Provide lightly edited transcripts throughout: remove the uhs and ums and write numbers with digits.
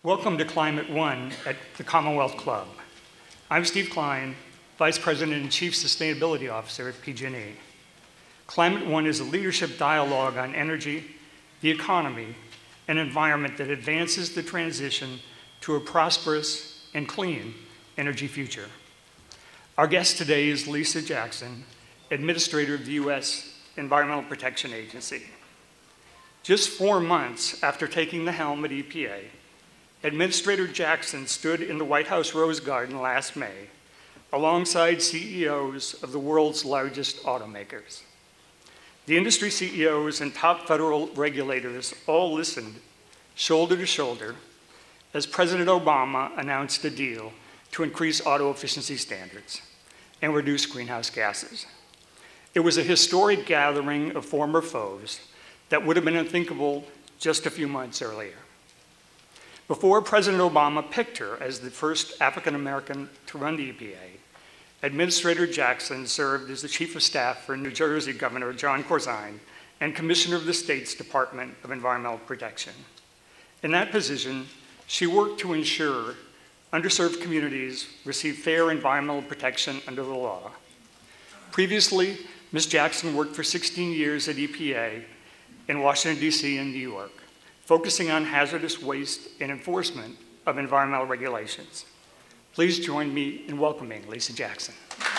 Welcome to Climate One at the Commonwealth Club. I'm Steve Klein, Vice President and Chief Sustainability Officer at PG&E. Climate One is a leadership dialogue on energy, the economy, and environment that advances the transition to a prosperous and clean energy future. Our guest today is Lisa Jackson, Administrator of the U.S. Environmental Protection Agency. Just 4 months after taking the helm at EPA, Administrator Jackson stood in the White House Rose Garden last May alongside CEOs of the world's largest automakers. The industry CEOs and top federal regulators all listened shoulder to shoulder as President Obama announced a deal to increase auto efficiency standards and reduce greenhouse gases. It was a historic gathering of former foes that would have been unthinkable just a few months earlier. Before President Obama picked her as the first African-American to run the EPA, Administrator Jackson served as the Chief of Staff for New Jersey Governor John Corzine and Commissioner of the state's Department of Environmental Protection. In that position, she worked to ensure underserved communities receive fair environmental protection under the law. Previously, Ms. Jackson worked for 16 years at EPA in Washington, D.C. and New York, focusing on hazardous waste and enforcement of environmental regulations. Please join me in welcoming Lisa Jackson.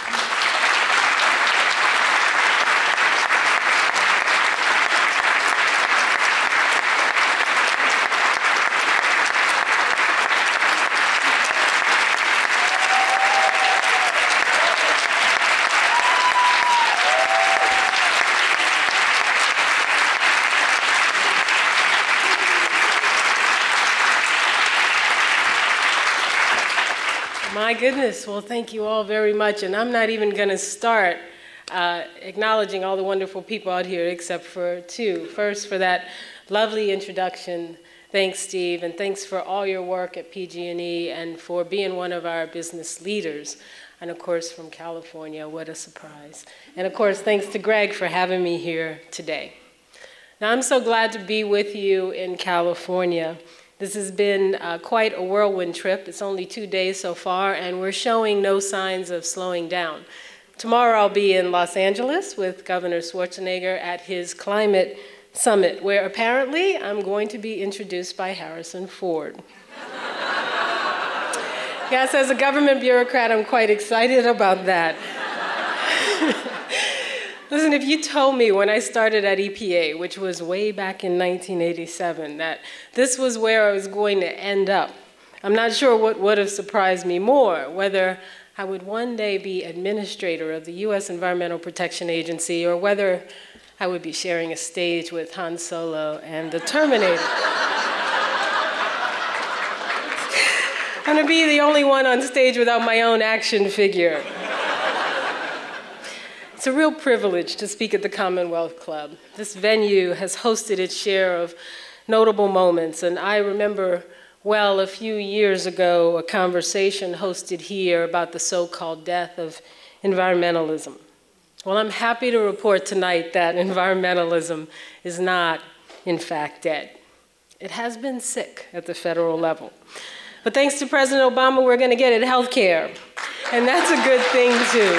My goodness, well, thank you all very much. And I'm not even going to start acknowledging all the wonderful people out here except for two. First, for that lovely introduction. Thanks, Steve, and thanks for all your work at PG&E and for being one of our business leaders. And of course, from California, what a surprise. And of course, thanks to Greg for having me here today. Now, I'm so glad to be with you in California. This has been quite a whirlwind trip. It's only 2 days so far, and we're showing no signs of slowing down. Tomorrow I'll be in Los Angeles with Governor Schwarzenegger at his climate summit, where apparently I'm going to be introduced by Harrison Ford. Yes, as a government bureaucrat, I'm quite excited about that. Listen, if you told me when I started at EPA, which was way back in 1987, that this was where I was going to end up, I'm not sure what would have surprised me more, whether I would one day be administrator of the U.S. Environmental Protection Agency or whether I would be sharing a stage with Han Solo and the Terminator. I'm going to be the only one on stage without my own action figure. It's a real privilege to speak at the Commonwealth Club. This venue has hosted its share of notable moments, and I remember well a few years ago a conversation hosted here about the so-called death of environmentalism. Well, I'm happy to report tonight that environmentalism is not, in fact, dead. It has been sick at the federal level. But thanks to President Obama, we're going to get it health care, and that's a good thing, too.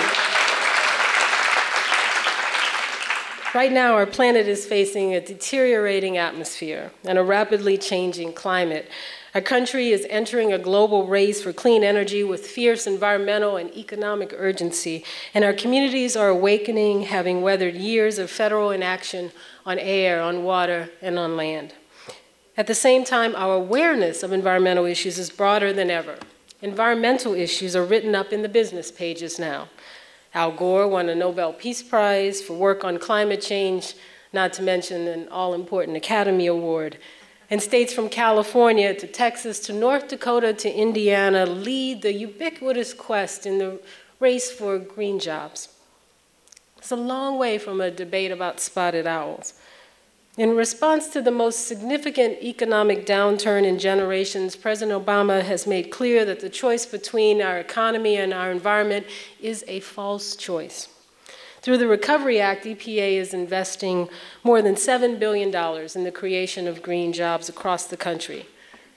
Right now, our planet is facing a deteriorating atmosphere and a rapidly changing climate. Our country is entering a global race for clean energy with fierce environmental and economic urgency, and our communities are awakening, having weathered years of federal inaction on air, on water, and on land. At the same time, our awareness of environmental issues is broader than ever. Environmental issues are written up in the business pages now. Al Gore won a Nobel Peace Prize for work on climate change, not to mention an all-important Academy Award. And states from California to Texas to North Dakota to Indiana lead the ubiquitous quest in the race for green jobs. It's a long way from a debate about spotted owls. In response to the most significant economic downturn in generations, President Obama has made clear that the choice between our economy and our environment is a false choice. Through the Recovery Act, EPA is investing more than $7 billion in the creation of green jobs across the country.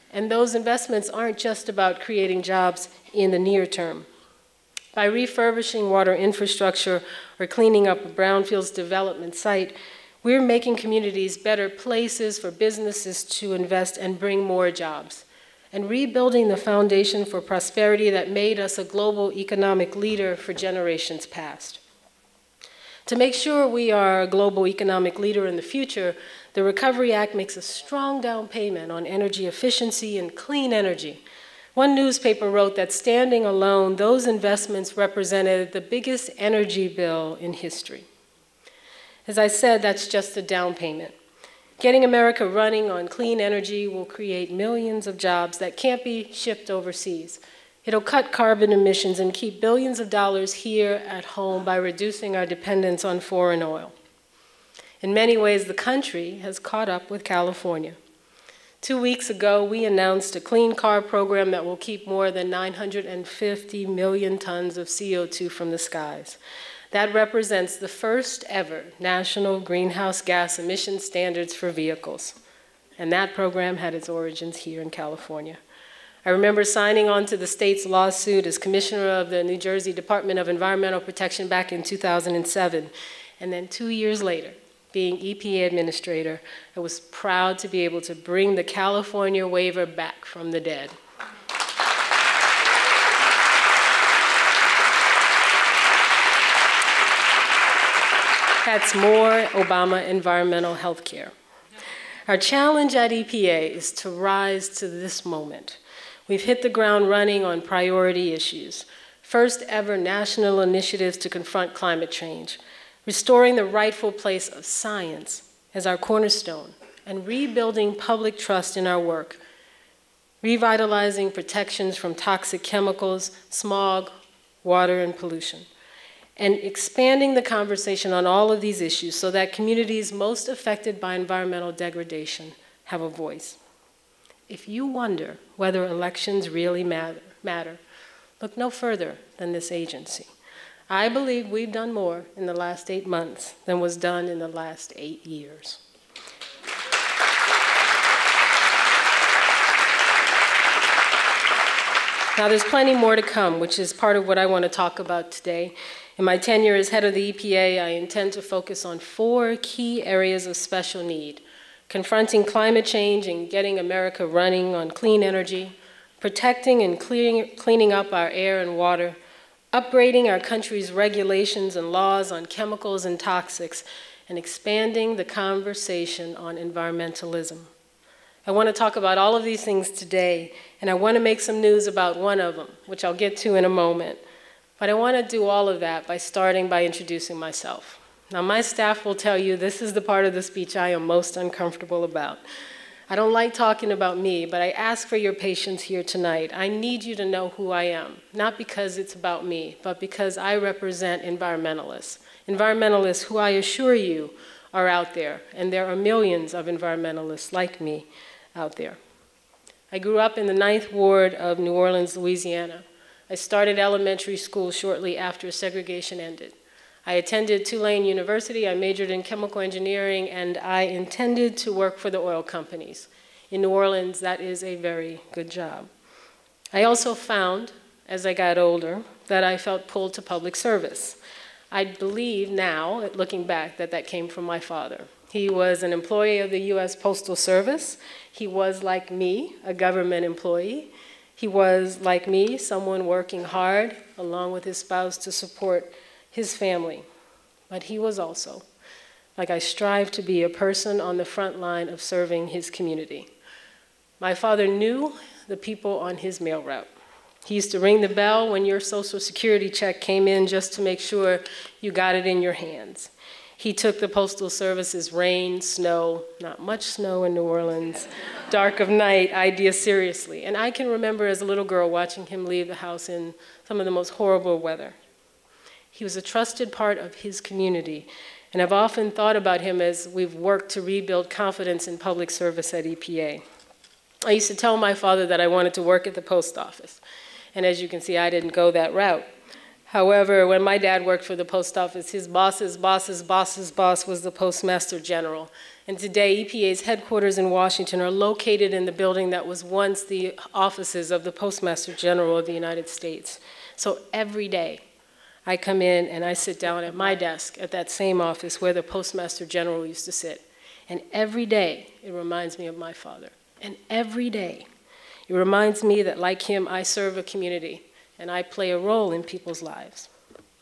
And those investments aren't just about creating jobs in the near term. By refurbishing water infrastructure or cleaning up a brownfields development site, we're making communities better places for businesses to invest and bring more jobs, and rebuilding the foundation for prosperity that made us a global economic leader for generations past. To make sure we are a global economic leader in the future, the Recovery Act makes a strong down payment on energy efficiency and clean energy. One newspaper wrote that standing alone, those investments represented the biggest energy bill in history. As I said, that's just a down payment. Getting America running on clean energy will create millions of jobs that can't be shipped overseas. It'll cut carbon emissions and keep billions of dollars here at home by reducing our dependence on foreign oil. In many ways, the country has caught up with California. 2 weeks ago, we announced a clean car program that will keep more than 950 million tons of CO2 from the skies. That represents the first ever national greenhouse gas emission standards for vehicles. And that program had its origins here in California. I remember signing on to the state's lawsuit as commissioner of the New Jersey Department of Environmental Protection back in 2007. And then 2 years later, being EPA administrator, I was proud to be able to bring the California waiver back from the dead. That's more Obama environmental health care. Our challenge at EPA is to rise to this moment. We've hit the ground running on priority issues. First ever national initiatives to confront climate change, restoring the rightful place of science as our cornerstone, and rebuilding public trust in our work, revitalizing protections from toxic chemicals, smog, water, and pollution, and expanding the conversation on all of these issues so that communities most affected by environmental degradation have a voice. If you wonder whether elections really matter, look no further than this agency. I believe we've done more in the last 8 months than was done in the last 8 years. Now, there's plenty more to come, which is part of what I want to talk about today. In my tenure as head of the EPA, I intend to focus on 4 key areas of special need: confronting climate change and getting America running on clean energy, protecting and cleaning up our air and water, upgrading our country's regulations and laws on chemicals and toxics, and expanding the conversation on environmentalism. I want to talk about all of these things today, and I want to make some news about one of them, which I'll get to in a moment. But I want to do all of that by starting by introducing myself. Now, my staff will tell you this is the part of the speech I am most uncomfortable about. I don't like talking about me, but I ask for your patience here tonight. I need you to know who I am, not because it's about me, but because I represent environmentalists. Environmentalists who I assure you are out there, and there are millions of environmentalists like me out there. I grew up in the 9th Ward of New Orleans, Louisiana. I started elementary school shortly after segregation ended. I attended Tulane University, I majored in chemical engineering, and I intended to work for the oil companies. In New Orleans, that is a very good job. I also found, as I got older, that I felt pulled to public service. I believe now, looking back, that that came from my father. He was an employee of the U.S. Postal Service. He was, like me, a government employee. He was, like me, someone working hard, along with his spouse, to support his family. But he was also, like I strive to be, a person on the front line of serving his community. My father knew the people on his mail route. He used to ring the bell when your Social Security check came in just to make sure you got it in your hands. He took the Postal Service's rain, snow, not much snow in New Orleans, dark of night idea seriously. And I can remember as a little girl watching him leave the house in some of the most horrible weather. He was a trusted part of his community, and I've often thought about him as we've worked to rebuild confidence in public service at EPA. I used to tell my father that I wanted to work at the post office, and as you can see, I didn't go that route. However, when my dad worked for the post office, his boss's boss's boss's boss was the Postmaster General, And today, EPA's headquarters in Washington are located in the building that was once the offices of the Postmaster General of the United States. So every day, I come in and I sit down at my desk at that same office where the Postmaster General used to sit. And every day, it reminds me of my father. And every day, it reminds me that, like him, I serve a community and I play a role in people's lives.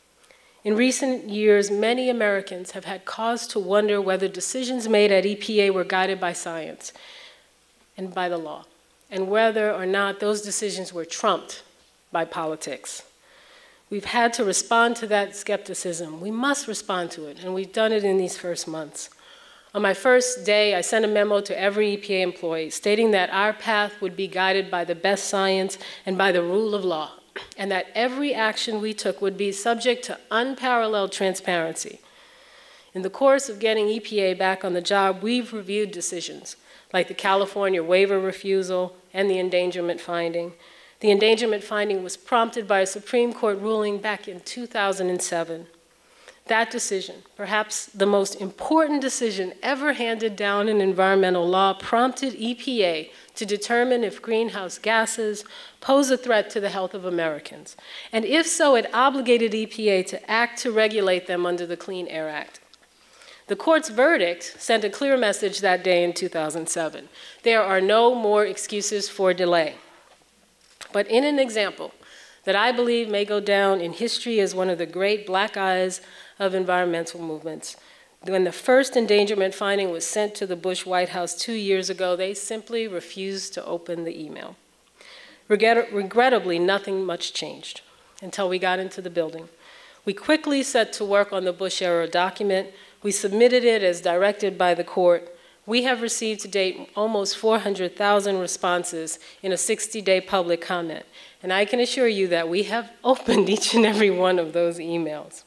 In recent years, many Americans have had cause to wonder whether decisions made at EPA were guided by science and by the law, and whether or not those decisions were trumped by politics. We've had to respond to that skepticism. We must respond to it, and we've done it in these first months. On my first day, I sent a memo to every EPA employee stating that our path would be guided by the best science and by the rule of law, and that every action we took would be subject to unparalleled transparency. In the course of getting EPA back on the job, we've reviewed decisions like the California waiver refusal and the endangerment finding. The endangerment finding was prompted by a Supreme Court ruling back in 2007. That decision, perhaps the most important decision ever handed down in environmental law, prompted EPA to determine if greenhouse gases pose a threat to the health of Americans. And if so, it obligated EPA to act to regulate them under the Clean Air Act. The court's verdict sent a clear message that day in 2007. There are no more excuses for delay. But in an example that I believe may go down in history as one of the great black eyes of environmental movements, when the first endangerment finding was sent to the Bush White House 2 years ago, they simply refused to open the email. Regrettably, nothing much changed until we got into the building. We quickly set to work on the Bush-era document. We submitted it as directed by the court. We have received to date almost 400,000 responses in a 60-day public comment. And I can assure you that we have opened each and every one of those emails.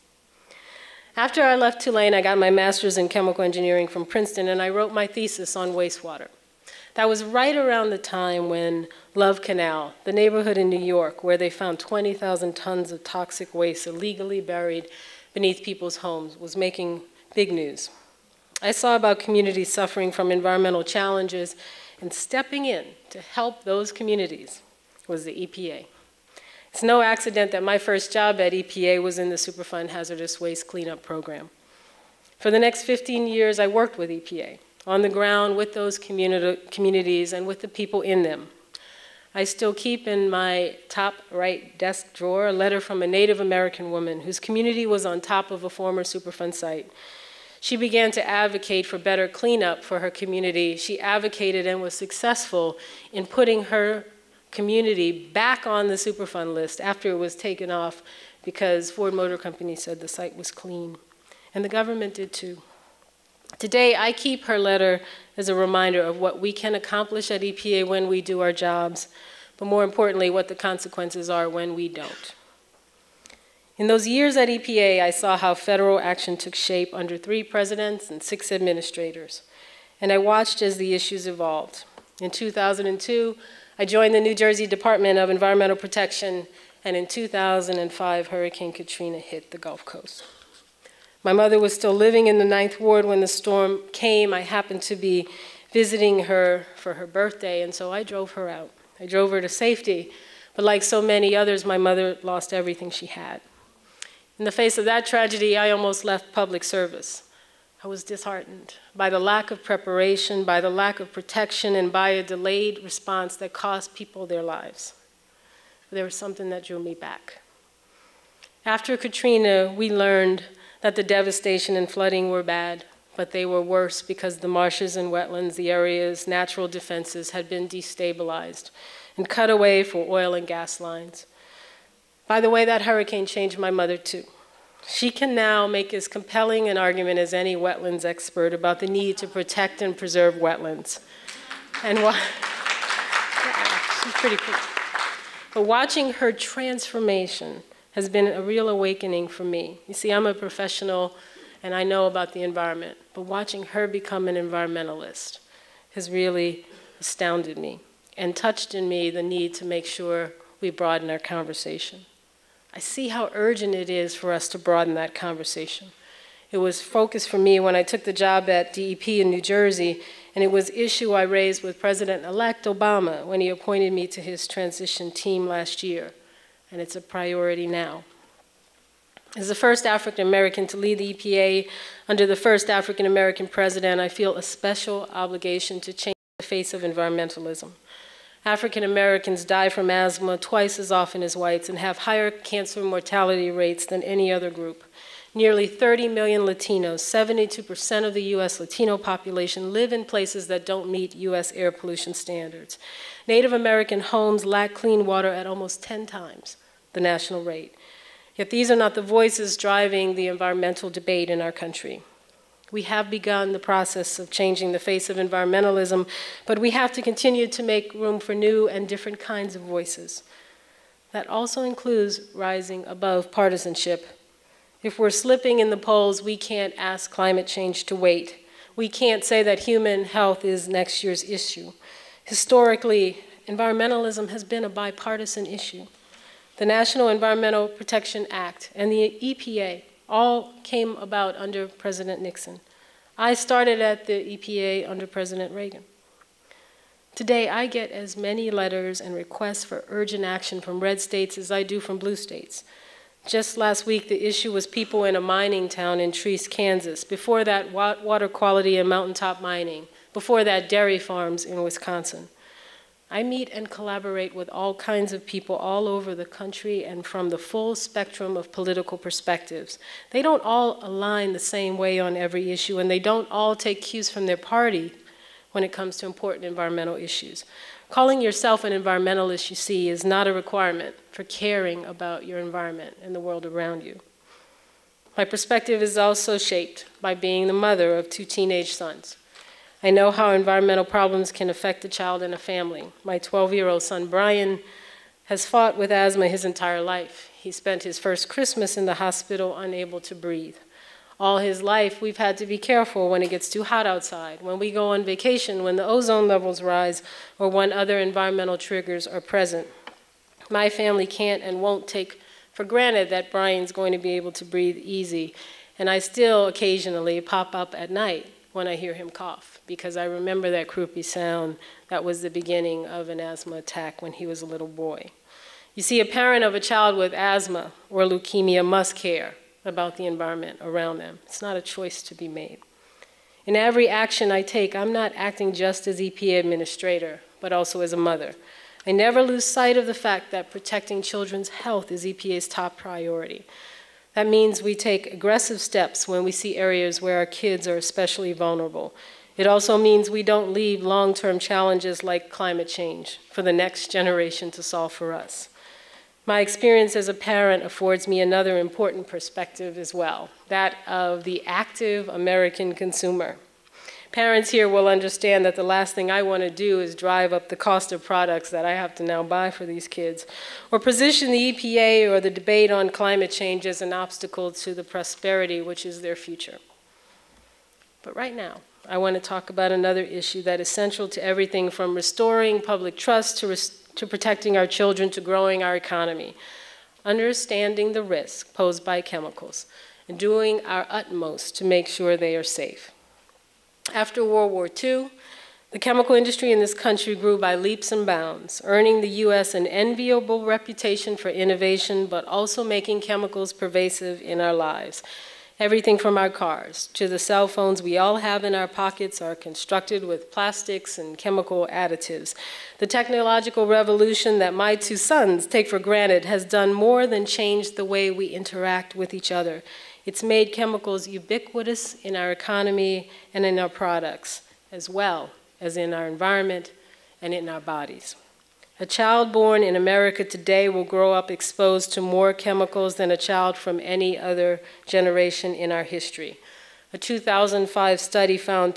After I left Tulane, I got my master's in chemical engineering from Princeton, and I wrote my thesis on wastewater. That was right around the time when Love Canal, the neighborhood in New York, where they found 20,000 tons of toxic waste illegally buried beneath people's homes, was making big news. I saw about communities suffering from environmental challenges, and stepping in to help those communities was the EPA. It's no accident that my first job at EPA was in the Superfund Hazardous Waste Cleanup Program. For the next 15 years, I worked with EPA, on the ground with those communities and with the people in them. I still keep in my top right desk drawer a letter from a Native American woman whose community was on top of a former Superfund site. She began to advocate for better cleanup for her community. She advocated and was successful in putting her community back on the Superfund list after it was taken off because Ford Motor Company said the site was clean. And the government did too. Today, I keep her letter as a reminder of what we can accomplish at EPA when we do our jobs, but more importantly, what the consequences are when we don't. In those years at EPA, I saw how federal action took shape under 3 presidents and 6 administrators, and I watched as the issues evolved. In 2002, I joined the New Jersey Department of Environmental Protection, and in 2005, Hurricane Katrina hit the Gulf Coast. My mother was still living in the 9th Ward when the storm came. I happened to be visiting her for her birthday, and so I drove her out. I drove her to safety, but like so many others, my mother lost everything she had. In the face of that tragedy, I almost left public service. I was disheartened by the lack of preparation, by the lack of protection, and by a delayed response that cost people their lives. But there was something that drew me back. After Katrina, we learned that the devastation and flooding were bad, but they were worse because the marshes and wetlands, the area's natural defenses, had been destabilized and cut away for oil and gas lines. By the way, that hurricane changed my mother too. She can now make as compelling an argument as any wetlands expert about the need to protect and preserve wetlands. And she's pretty cool. But watching her transformation has been a real awakening for me. You see, I'm a professional and I know about the environment, but watching her become an environmentalist has really astounded me and touched in me the need to make sure we broaden our conversation. I see how urgent it is for us to broaden that conversation. It was focused for me when I took the job at DEP in New Jersey, and it was an issue I raised with President-elect Obama when he appointed me to his transition team last year, and it's a priority now. As the first African American to lead the EPA under the first African American president, I feel a special obligation to change the face of environmentalism. African Americans die from asthma twice as often as whites and have higher cancer mortality rates than any other group. Nearly 30 million Latinos, 72% of the US Latino population, live in places that don't meet US air pollution standards. Native American homes lack clean water at almost 10 times the national rate. Yet these are not the voices driving the environmental debate in our country. We have begun the process of changing the face of environmentalism, but we have to continue to make room for new and different kinds of voices. That also includes rising above partisanship. If we're slipping in the polls, we can't ask climate change to wait. We can't say that human health is next year's issue. Historically, environmentalism has been a bipartisan issue. The National Environmental Protection Act and the EPA all came about under President Nixon. I started at the EPA under President Reagan. Today, I get as many letters and requests for urgent action from red states as I do from blue states. Just last week, the issue was people in a mining town in Treese, Kansas. Before that, water quality and mountaintop mining. Before that, dairy farms in Wisconsin. I meet and collaborate with all kinds of people all over the country and from the full spectrum of political perspectives. They don't all align the same way on every issue, and they don't all take cues from their party when it comes to important environmental issues. Calling yourself an environmentalist, you see, is not a requirement for caring about your environment and the world around you. My perspective is also shaped by being the mother of 2 teenage sons. I know how environmental problems can affect a child and a family. My 12-year-old son, Brian, has fought with asthma his entire life. He spent his first Christmas in the hospital unable to breathe. All his life, we've had to be careful when it gets too hot outside, when we go on vacation, when the ozone levels rise, or when other environmental triggers are present. My family can't and won't take for granted that Brian's going to be able to breathe easy, and I still occasionally pop up at night when I hear him cough, because I remember that croupy sound that was the beginning of an asthma attack when he was a little boy. You see, a parent of a child with asthma or leukemia must care about the environment around them. It's not a choice to be made. In every action I take, I'm not acting just as EPA administrator, but also as a mother. I never lose sight of the fact that protecting children's health is EPA's top priority. That means we take aggressive steps when we see areas where our kids are especially vulnerable. It also means we don't leave long-term challenges like climate change for the next generation to solve for us. My experience as a parent affords me another important perspective as well, that of the active American consumer. Parents here will understand that the last thing I want to do is drive up the cost of products that I have to now buy for these kids, or position the EPA or the debate on climate change as an obstacle to the prosperity which is their future. But right now, I want to talk about another issue that is central to everything from restoring public trust to protecting our children to growing our economy, understanding the risk posed by chemicals, and doing our utmost to make sure they are safe. After World War II, the chemical industry in this country grew by leaps and bounds, earning the U.S. an enviable reputation for innovation, but also making chemicals pervasive in our lives. Everything from our cars to the cell phones we all have in our pockets are constructed with plastics and chemical additives. The technological revolution that my 2 sons take for granted has done more than change the way we interact with each other. It's made chemicals ubiquitous in our economy and in our products, as well as in our environment and in our bodies. A child born in America today will grow up exposed to more chemicals than a child from any other generation in our history. A 2005 study found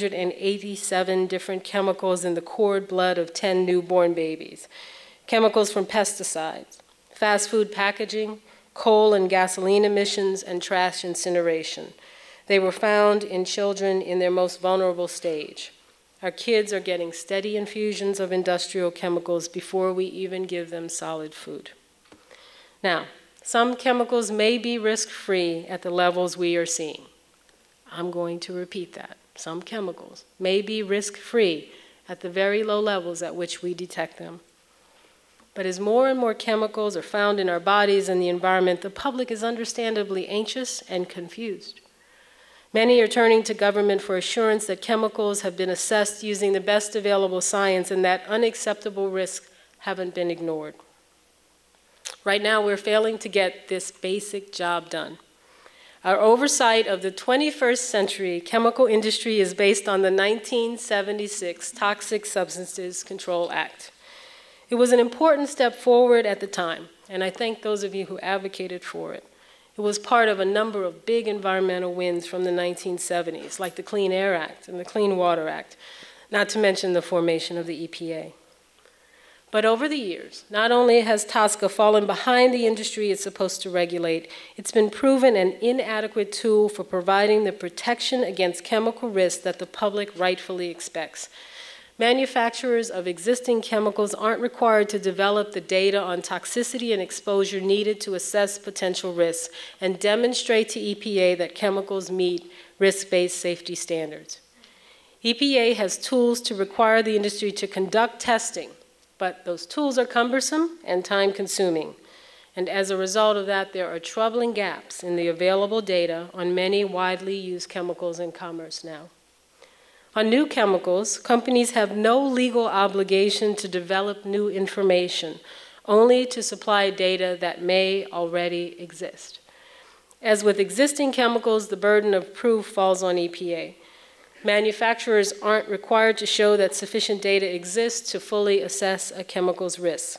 287 different chemicals in the cord blood of 10 newborn babies. Chemicals from pesticides, fast food packaging, coal and gasoline emissions, and trash incineration. They were found in children in their most vulnerable stage. Our kids are getting steady infusions of industrial chemicals before we even give them solid food. Now, some chemicals may be risk-free at the levels we are seeing. I'm going to repeat that. Some chemicals may be risk-free at the very low levels at which we detect them. But as more and more chemicals are found in our bodies and the environment, the public is understandably anxious and confused. Many are turning to government for assurance that chemicals have been assessed using the best available science and that unacceptable risks haven't been ignored. Right now, we're failing to get this basic job done. Our oversight of the 21st century chemical industry is based on the 1976 Toxic Substances Control Act. It was an important step forward at the time, and I thank those of you who advocated for it. It was part of a number of big environmental wins from the 1970s, like the Clean Air Act and the Clean Water Act, not to mention the formation of the EPA. But over the years, not only has TSCA fallen behind the industry it's supposed to regulate, it's been proven an inadequate tool for providing the protection against chemical risks that the public rightfully expects. Manufacturers of existing chemicals aren't required to develop the data on toxicity and exposure needed to assess potential risks and demonstrate to EPA that chemicals meet risk-based safety standards. EPA has tools to require the industry to conduct testing, but those tools are cumbersome and time-consuming. And as a result of that, there are troubling gaps in the available data on many widely used chemicals in commerce now. On new chemicals, companies have no legal obligation to develop new information, only to supply data that may already exist. As with existing chemicals, the burden of proof falls on EPA. Manufacturers aren't required to show that sufficient data exists to fully assess a chemical's risks.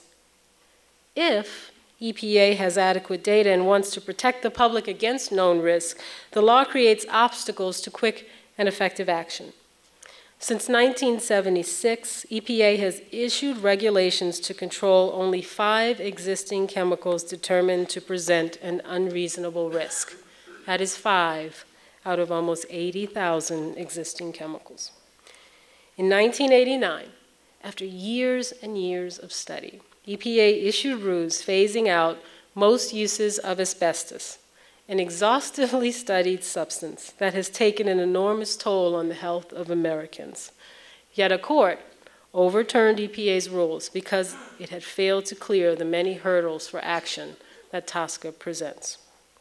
If EPA has adequate data and wants to protect the public against known risks, the law creates obstacles to quick and effective action. Since 1976, EPA has issued regulations to control only 5 existing chemicals determined to present an unreasonable risk. That is 5 out of almost 80,000 existing chemicals. In 1989, after years and years of study, EPA issued rules phasing out most uses of asbestos, an exhaustively studied substance that has taken an enormous toll on the health of Americans. Yet a court overturned EPA's rules because it had failed to clear the many hurdles for action that TSCA presents.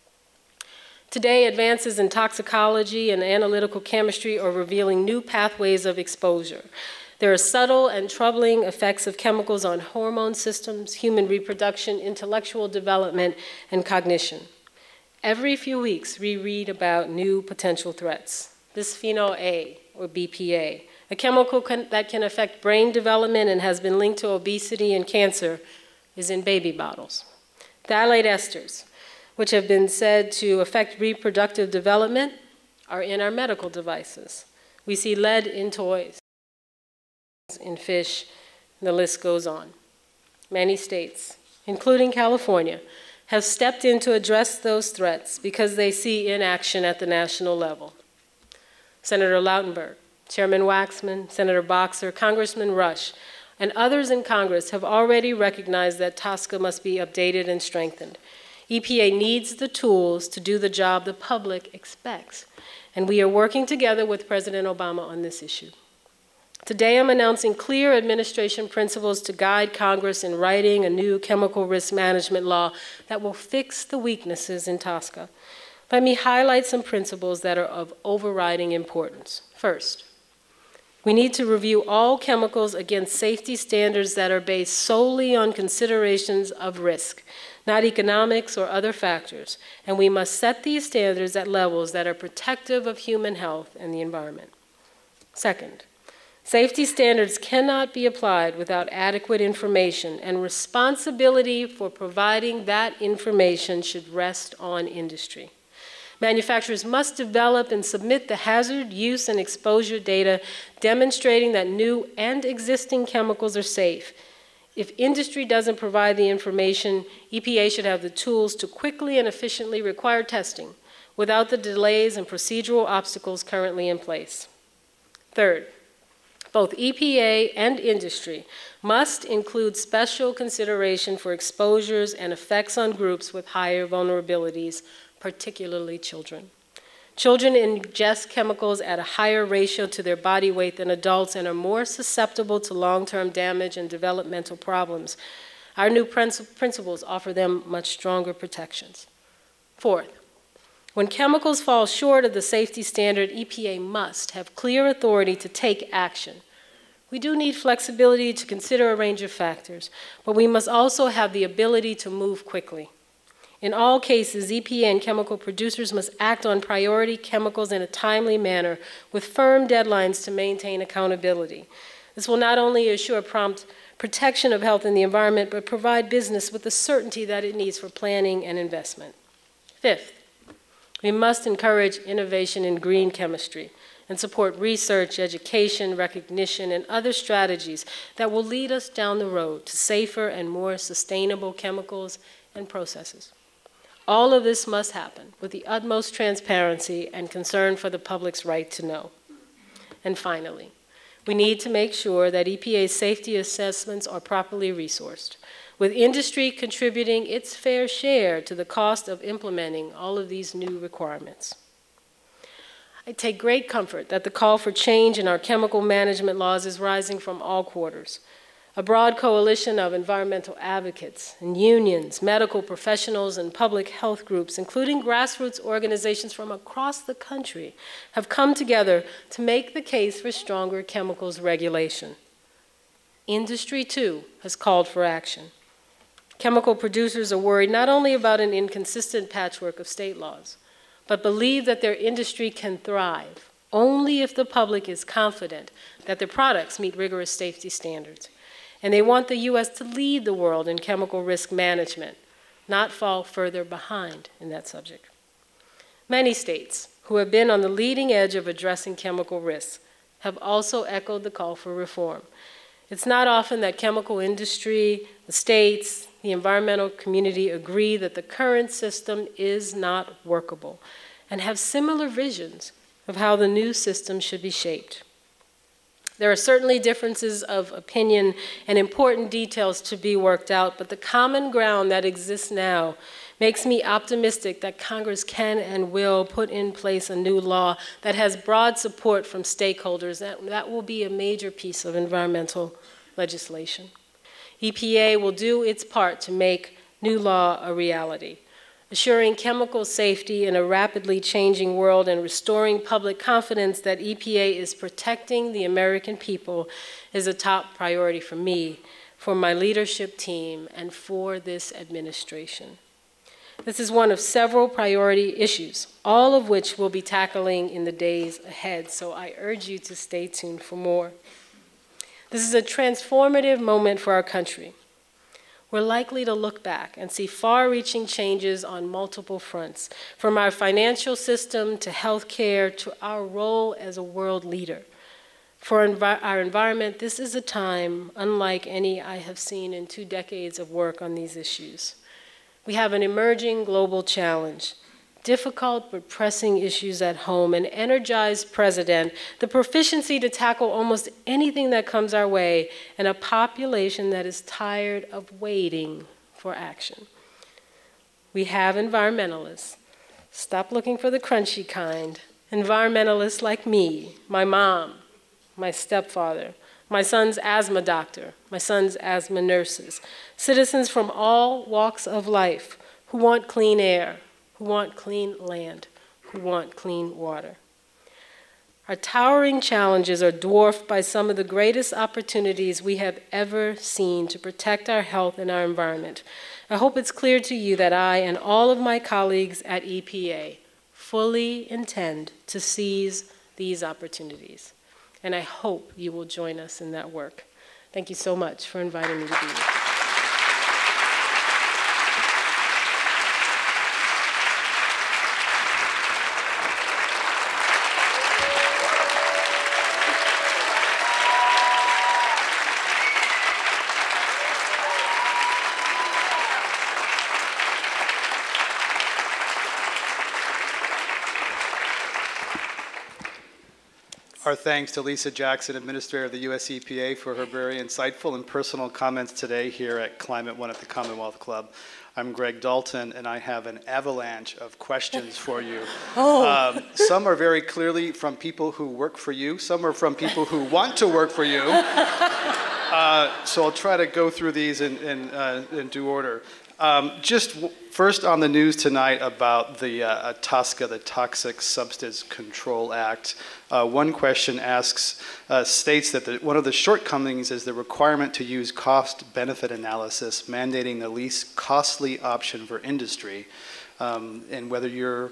Today, advances in toxicology and analytical chemistry are revealing new pathways of exposure. There are subtle and troubling effects of chemicals on hormone systems, human reproduction, intellectual development, and cognition. Every few weeks, we read about new potential threats. Bisphenol A, or BPA, a chemical that can affect brain development and has been linked to obesity and cancer, is in baby bottles. Phthalate esters, which have been said to affect reproductive development, are in our medical devices. We see lead in toys, in fish, and the list goes on. Many states, including California, have stepped in to address those threats because they see inaction at the national level. Senator Lautenberg, Chairman Waxman, Senator Boxer, Congressman Rush, and others in Congress have already recognized that TSCA must be updated and strengthened. EPA needs the tools to do the job the public expects, and we are working together with President Obama on this issue. Today, I'm announcing clear administration principles to guide Congress in writing a new chemical risk management law that will fix the weaknesses in TSCA. Let me highlight some principles that are of overriding importance. First, we need to review all chemicals against safety standards that are based solely on considerations of risk, not economics or other factors, and we must set these standards at levels that are protective of human health and the environment. Second, safety standards cannot be applied without adequate information, and responsibility for providing that information should rest on industry. Manufacturers must develop and submit the hazard, use, and exposure data demonstrating that new and existing chemicals are safe. If industry doesn't provide the information, EPA should have the tools to quickly and efficiently require testing without the delays and procedural obstacles currently in place. Third, both EPA and industry must include special consideration for exposures and effects on groups with higher vulnerabilities, particularly children. Children ingest chemicals at a higher ratio to their body weight than adults and are more susceptible to long-term damage and developmental problems. Our new principles offer them much stronger protections. Fourth, when chemicals fall short of the safety standard, EPA must have clear authority to take action. We do need flexibility to consider a range of factors, but we must also have the ability to move quickly. In all cases, EPA and chemical producers must act on priority chemicals in a timely manner with firm deadlines to maintain accountability. This will not only assure prompt protection of health and the environment, but provide business with the certainty that it needs for planning and investment. Fifth, we must encourage innovation in green chemistry and support research, education, recognition, and other strategies that will lead us down the road to safer and more sustainable chemicals and processes. All of this must happen with the utmost transparency and concern for the public's right to know. And finally, we need to make sure that EPA's safety assessments are properly resourced, with industry contributing its fair share to the cost of implementing all of these new requirements. I take great comfort that the call for change in our chemical management laws is rising from all quarters. A broad coalition of environmental advocates and unions, medical professionals, and public health groups, including grassroots organizations from across the country, have come together to make the case for stronger chemicals regulation. Industry, too, has called for action. Chemical producers are worried not only about an inconsistent patchwork of state laws, but believe that their industry can thrive only if the public is confident that their products meet rigorous safety standards. And they want the U.S. to lead the world in chemical risk management, not fall further behind in that subject. Many states who have been on the leading edge of addressing chemical risks have also echoed the call for reform. It's not often that chemical industry, the states, the environmental community agree that the current system is not workable and have similar visions of how the new system should be shaped. There are certainly differences of opinion and important details to be worked out, but the common ground that exists now makes me optimistic that Congress can and will put in place a new law that has broad support from stakeholders. That will be a major piece of environmental legislation. EPA will do its part to make new law a reality. Assuring chemical safety in a rapidly changing world and restoring public confidence that EPA is protecting the American people is a top priority for me, for my leadership team, and for this administration. This is one of several priority issues, all of which we'll be tackling in the days ahead, so I urge you to stay tuned for more. This is a transformative moment for our country. We're likely to look back and see far-reaching changes on multiple fronts, from our financial system to healthcare to our role as a world leader. For our environment, this is a time unlike any I have seen in 2 decades of work on these issues. We have an emerging global challenge, difficult but pressing issues at home, an energized president, the proficiency to tackle almost anything that comes our way, and a population that is tired of waiting for action. We have environmentalists. Stop looking for the crunchy kind. Environmentalists like me, my mom, my stepfather, my son's asthma doctor, my son's asthma nurses, citizens from all walks of life who want clean air, who want clean land, who want clean water. Our towering challenges are dwarfed by some of the greatest opportunities we have ever seen to protect our health and our environment. I hope it's clear to you that I and all of my colleagues at EPA fully intend to seize these opportunities. And I hope you will join us in that work. Thank you so much for inviting me to be here. Our thanks to Lisa Jackson, Administrator of the US EPA, for her very insightful and personal comments today here at Climate One at the Commonwealth Club. I'm Greg Dalton, and I have an avalanche of questions for you. Some are very clearly from people who work for you. Some are from people who want to work for you. So I'll try to go through these in due order. First on the news tonight about the TSCA, the Toxic Substance Control Act. One question states that one of the shortcomings is the requirement to use cost-benefit analysis, mandating the least costly option for industry, and whether your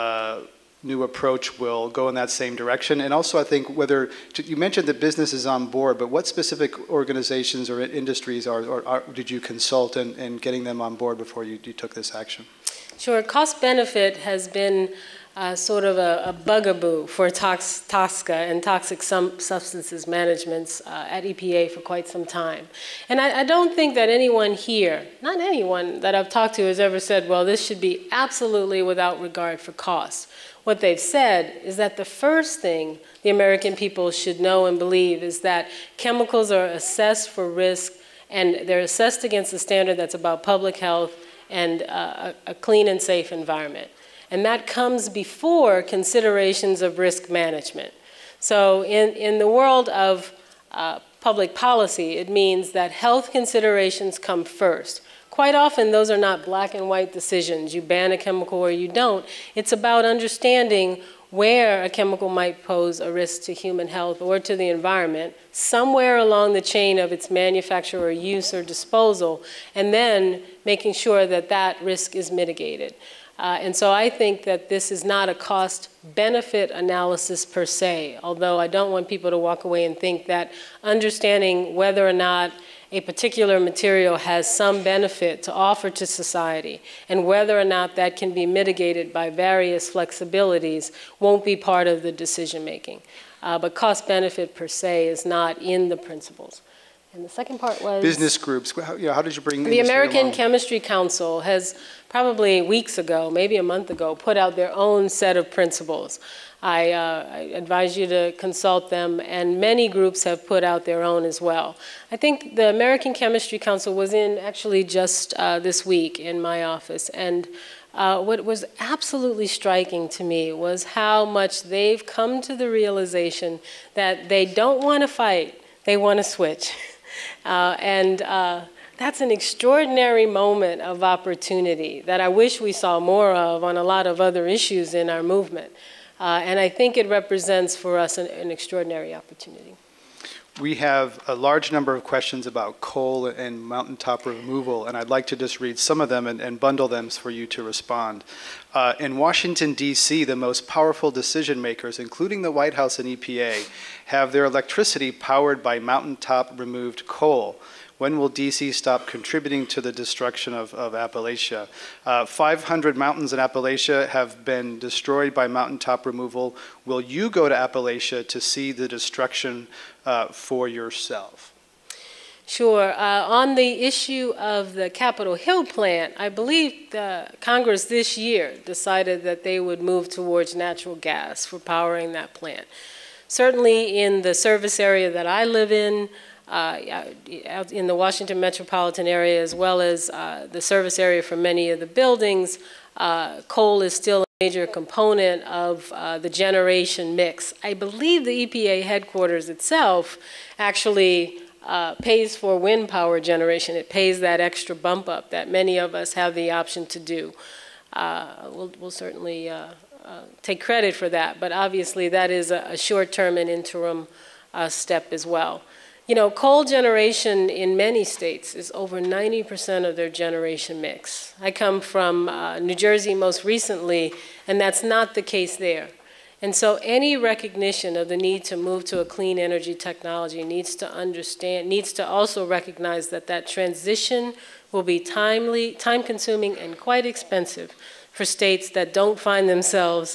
new approach will go in that same direction. And also, I think you mentioned that business is on board, but what specific organizations or industries did you consult in getting them on board before you took this action? Sure. Cost-benefit has been sort of a bugaboo for TSCA and toxic substances management at EPA for quite some time. And I don't think that anyone here, not anyone that I've talked to, has ever said, well, this should be absolutely without regard for cost. What they've said is that the first thing the American people should know and believe is that chemicals are assessed for risk, and they're assessed against a standard that's about public health and a clean and safe environment. And that comes before considerations of risk management. So in the world of public policy, it means that health considerations come first. Quite often, those are not black and white decisions. You ban a chemical or you don't. It's about understanding where a chemical might pose a risk to human health or to the environment, somewhere along the chain of its manufacture or use or disposal, and then making sure that that risk is mitigated. And so I think that this is not a cost-benefit analysis per se, although I don't want people to walk away and think that understanding whether or not a particular material has some benefit to offer to society, and whether or not that can be mitigated by various flexibilities won't be part of the decision-making. But cost-benefit per se is not in the principles. And the second part was? Business groups. How did you bring the American Chemistry Council has probably weeks ago, maybe a month ago, put out their own set of principles. I advise you to consult them, and many groups have put out their own as well. I think the American Chemistry Council was in actually just this week in my office, and what was absolutely striking to me was how much they've come to the realization that they don't want to fight, they want to switch. That's an extraordinary moment of opportunity that I wish we saw more of on a lot of other issues in our movement. And I think it represents for us an extraordinary opportunity. We have a large number of questions about coal and mountaintop removal, and I'd like to just read some of them and bundle them for you to respond. In Washington, D.C., the most powerful decision makers, including the White House and EPA, have their electricity powered by mountaintop removed coal. When will D.C. stop contributing to the destruction of Appalachia? 500 mountains in Appalachia have been destroyed by mountaintop removal. Will you go to Appalachia to see the destruction for yourself? Sure. On the issue of the Capitol Hill plant, I believe Congress this year decided that they would move towards natural gas for powering that plant. Certainly in the service area that I live in the Washington metropolitan area, as well as the service area for many of the buildings, coal is still a major component of the generation mix. I believe the EPA headquarters itself actually pays for wind power generation. It pays that extra bump up that many of us have the option to do. We'll certainly take credit for that, but obviously that is a short-term and interim step as well. You know, coal generation in many states is over 90% of their generation mix. I come from New Jersey most recently, and that's not the case there. And so any recognition of the need to move to a clean energy technology needs to also recognize that that transition will be time-consuming, and quite expensive for states that don't find themselves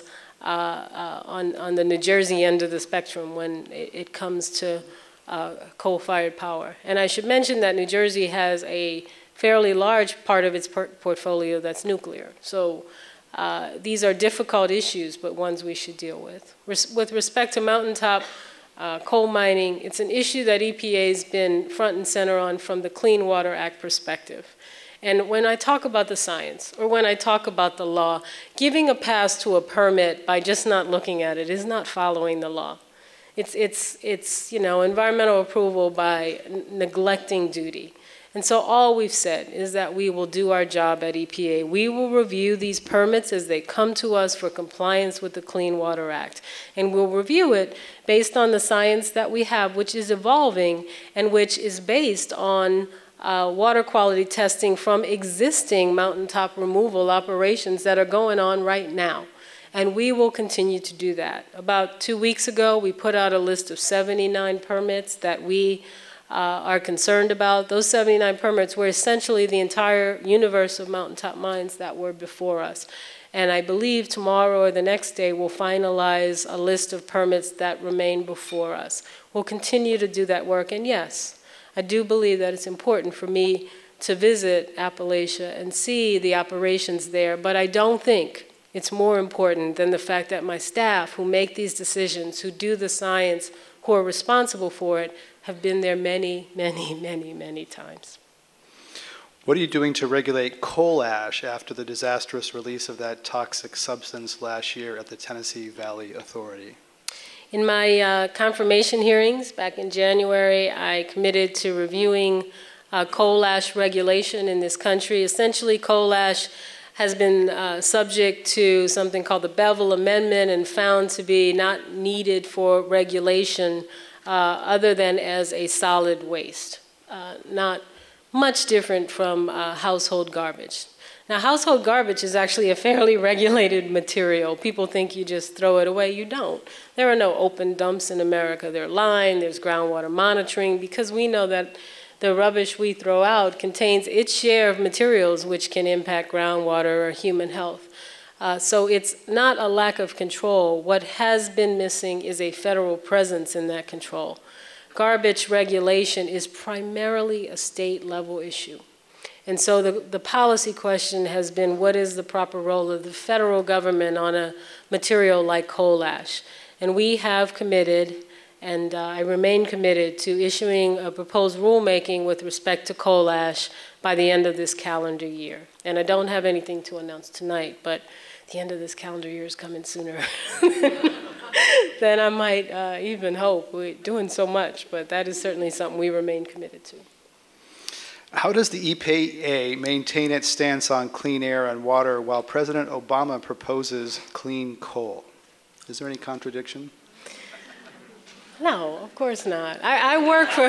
on the New Jersey end of the spectrum when it comes to coal-fired power. And I should mention that New Jersey has a fairly large part of its portfolio that's nuclear. So these are difficult issues, but ones we should deal with. With respect to mountaintop coal mining, it's an issue that EPA has been front and center on from the Clean Water Act perspective. And when I talk about the science, or when I talk about the law, giving a pass to a permit by just not looking at it is not following the law. It's you know, environmental approval by neglecting duty. And so all we've said is that we will do our job at EPA. We will review these permits as they come to us for compliance with the Clean Water Act. And we'll review it based on the science that we have, which is evolving and which is based on water quality testing from existing mountaintop removal operations that are going on right now. And we will continue to do that. About 2 weeks ago, we put out a list of 79 permits that we are concerned about. Those 79 permits were essentially the entire universe of mountaintop mines that were before us. And I believe tomorrow or the next day we'll finalize a list of permits that remain before us. We'll continue to do that work. And yes, I do believe that it's important for me to visit Appalachia and see the operations there, but I don't think it's more important than the fact that my staff who make these decisions, who do the science, who are responsible for it, have been there many, many, many, many times. What are you doing to regulate coal ash after the disastrous release of that toxic substance last year at the Tennessee Valley Authority? In my confirmation hearings back in January, I committed to reviewing coal ash regulation in this country. Essentially, coal ash has been subject to something called the Bevel Amendment and found to be not needed for regulation other than as a solid waste, not much different from household garbage. Now, household garbage is actually a fairly regulated material. People think you just throw it away. You don't. There are no open dumps in America. They're lined, there's groundwater monitoring, because we know that the rubbish we throw out contains its share of materials which can impact groundwater or human health. So it's not a lack of control. What has been missing is a federal presence in that control. Garbage regulation is primarily a state-level issue. And so the policy question has been, what is the proper role of the federal government on a material like coal ash? And we have committed, and I remain committed, to issuing a proposed rulemaking with respect to coal ash by the end of this calendar year. And I don't have anything to announce tonight, but the end of this calendar year is coming sooner than I might even hope. We're doing so much, but that is certainly something we remain committed to. How does the EPA maintain its stance on clean air and water while President Obama proposes clean coal? Is there any contradiction? No, of course not. I work for,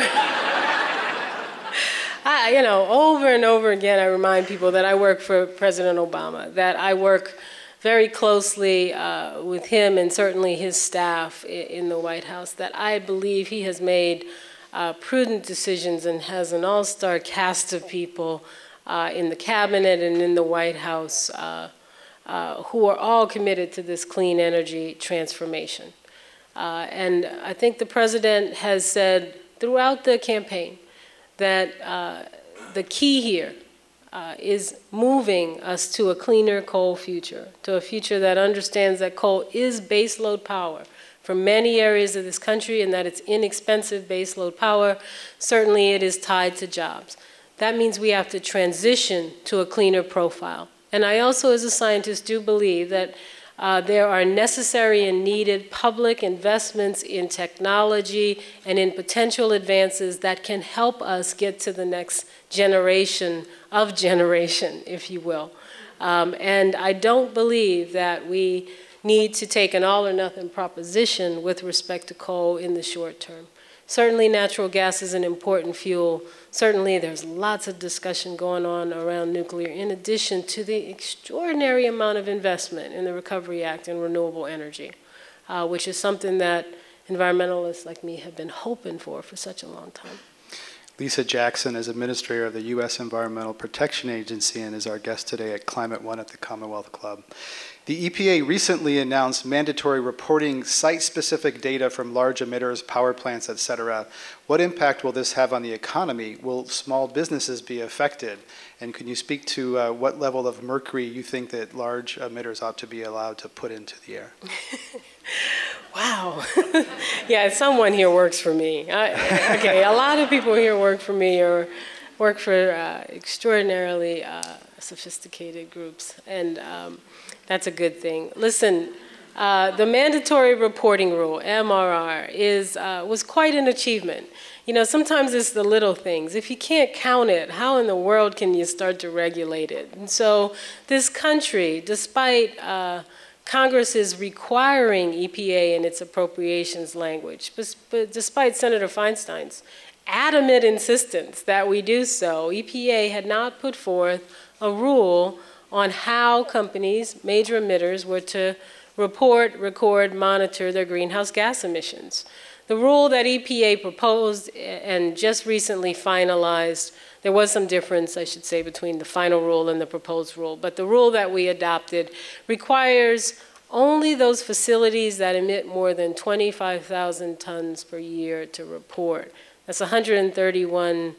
you know, over and over again I remind people that I work for President Obama, that I work very closely with him and certainly his staff in the White House, that I believe he has made prudent decisions and has an all-star cast of people in the cabinet and in the White House who are all committed to this clean energy transformation. And I think the president has said throughout the campaign that the key here is moving us to a cleaner coal future, to a future that understands that coal is baseload power for many areas of this country and that it's inexpensive baseload power. Certainly it is tied to jobs. That means we have to transition to a cleaner profile. And I also, as a scientist, do believe that there are necessary and needed public investments in technology and in potential advances that can help us get to the next generation, if you will. And I don't believe that we need to take an all or nothing proposition with respect to coal in the short term. Certainly natural gas is an important fuel. Certainly there's lots of discussion going on around nuclear, in addition to the extraordinary amount of investment in the Recovery Act and renewable energy, which is something that environmentalists like me have been hoping for such a long time. Lisa Jackson is Administrator of the U.S. Environmental Protection Agency and is our guest today at Climate One at the Commonwealth Club. The EPA recently announced mandatory reporting site-specific data from large emitters, power plants, et cetera. What impact will this have on the economy? Will small businesses be affected? And can you speak to what level of mercury you think that large emitters ought to be allowed to put into the air? Wow. Yeah, someone here works for me. Okay, a lot of people here work for me or work for extraordinarily sophisticated groups, and that's a good thing. Listen, the mandatory reporting rule, MRR, was quite an achievement. You know, sometimes it's the little things. If you can't count it, how in the world can you start to regulate it? And so this country, despite Congress is requiring EPA in its appropriations language, but despite Senator Feinstein's adamant insistence that we do so, EPA had not put forth a rule on how companies, major emitters, were to report, record, monitor their greenhouse gas emissions. The rule that EPA proposed and just recently finalized, there was some difference, I should say, between the final rule and the proposed rule, but the rule that we adopted requires only those facilities that emit more than 25,000 tons per year to report. That's 131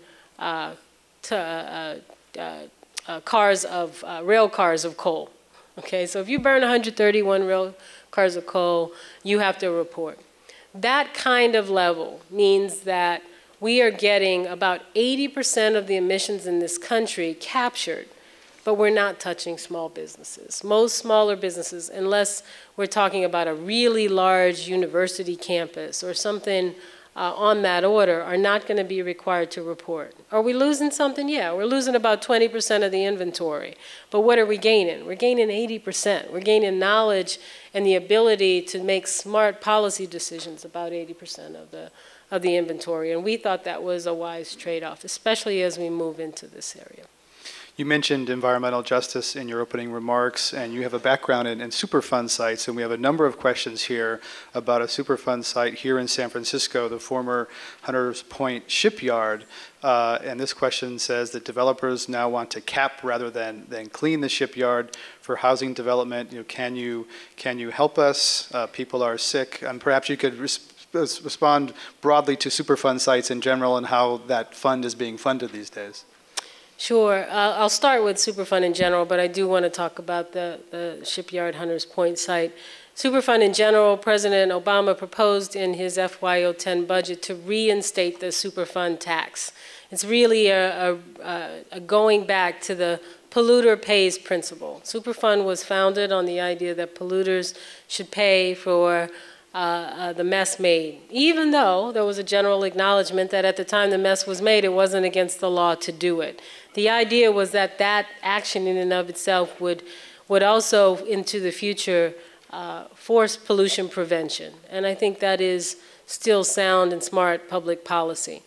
rail cars of coal. Okay, so if you burn 131 rail cars of coal, you have to report. That kind of level means that we are getting about 80% of the emissions in this country captured, but we're not touching small businesses. Most smaller businesses, unless we're talking about a really large university campus or something on that order, are not going to be required to report. Are we losing something? Yeah, we're losing about 20% of the inventory. But what are we gaining? We're gaining 80%. We're gaining knowledge and the ability to make smart policy decisions about 80% of the inventory. And we thought that was a wise trade-off, especially as we move into this area. You mentioned environmental justice in your opening remarks, and you have a background in Superfund sites, and we have a number of questions here about a Superfund site here in San Francisco, the former Hunters Point shipyard. And this question says that developers now want to cap rather than clean the shipyard for housing development. You know, can you help us? People are sick, and perhaps you could respond broadly to Superfund sites in general and how that fund is being funded these days. Sure. I'll start with Superfund in general, but I do want to talk about the shipyard Hunters Point site. Superfund in general, President Obama proposed in his FY10 budget to reinstate the Superfund tax. It's really a going back to the polluter pays principle. Superfund was founded on the idea that polluters should pay for the mess made, even though there was a general acknowledgement that at the time the mess was made, it wasn't against the law to do it. The idea was that that action in and of itself would also, into the future, force pollution prevention. And I think that is still sound and smart public policy.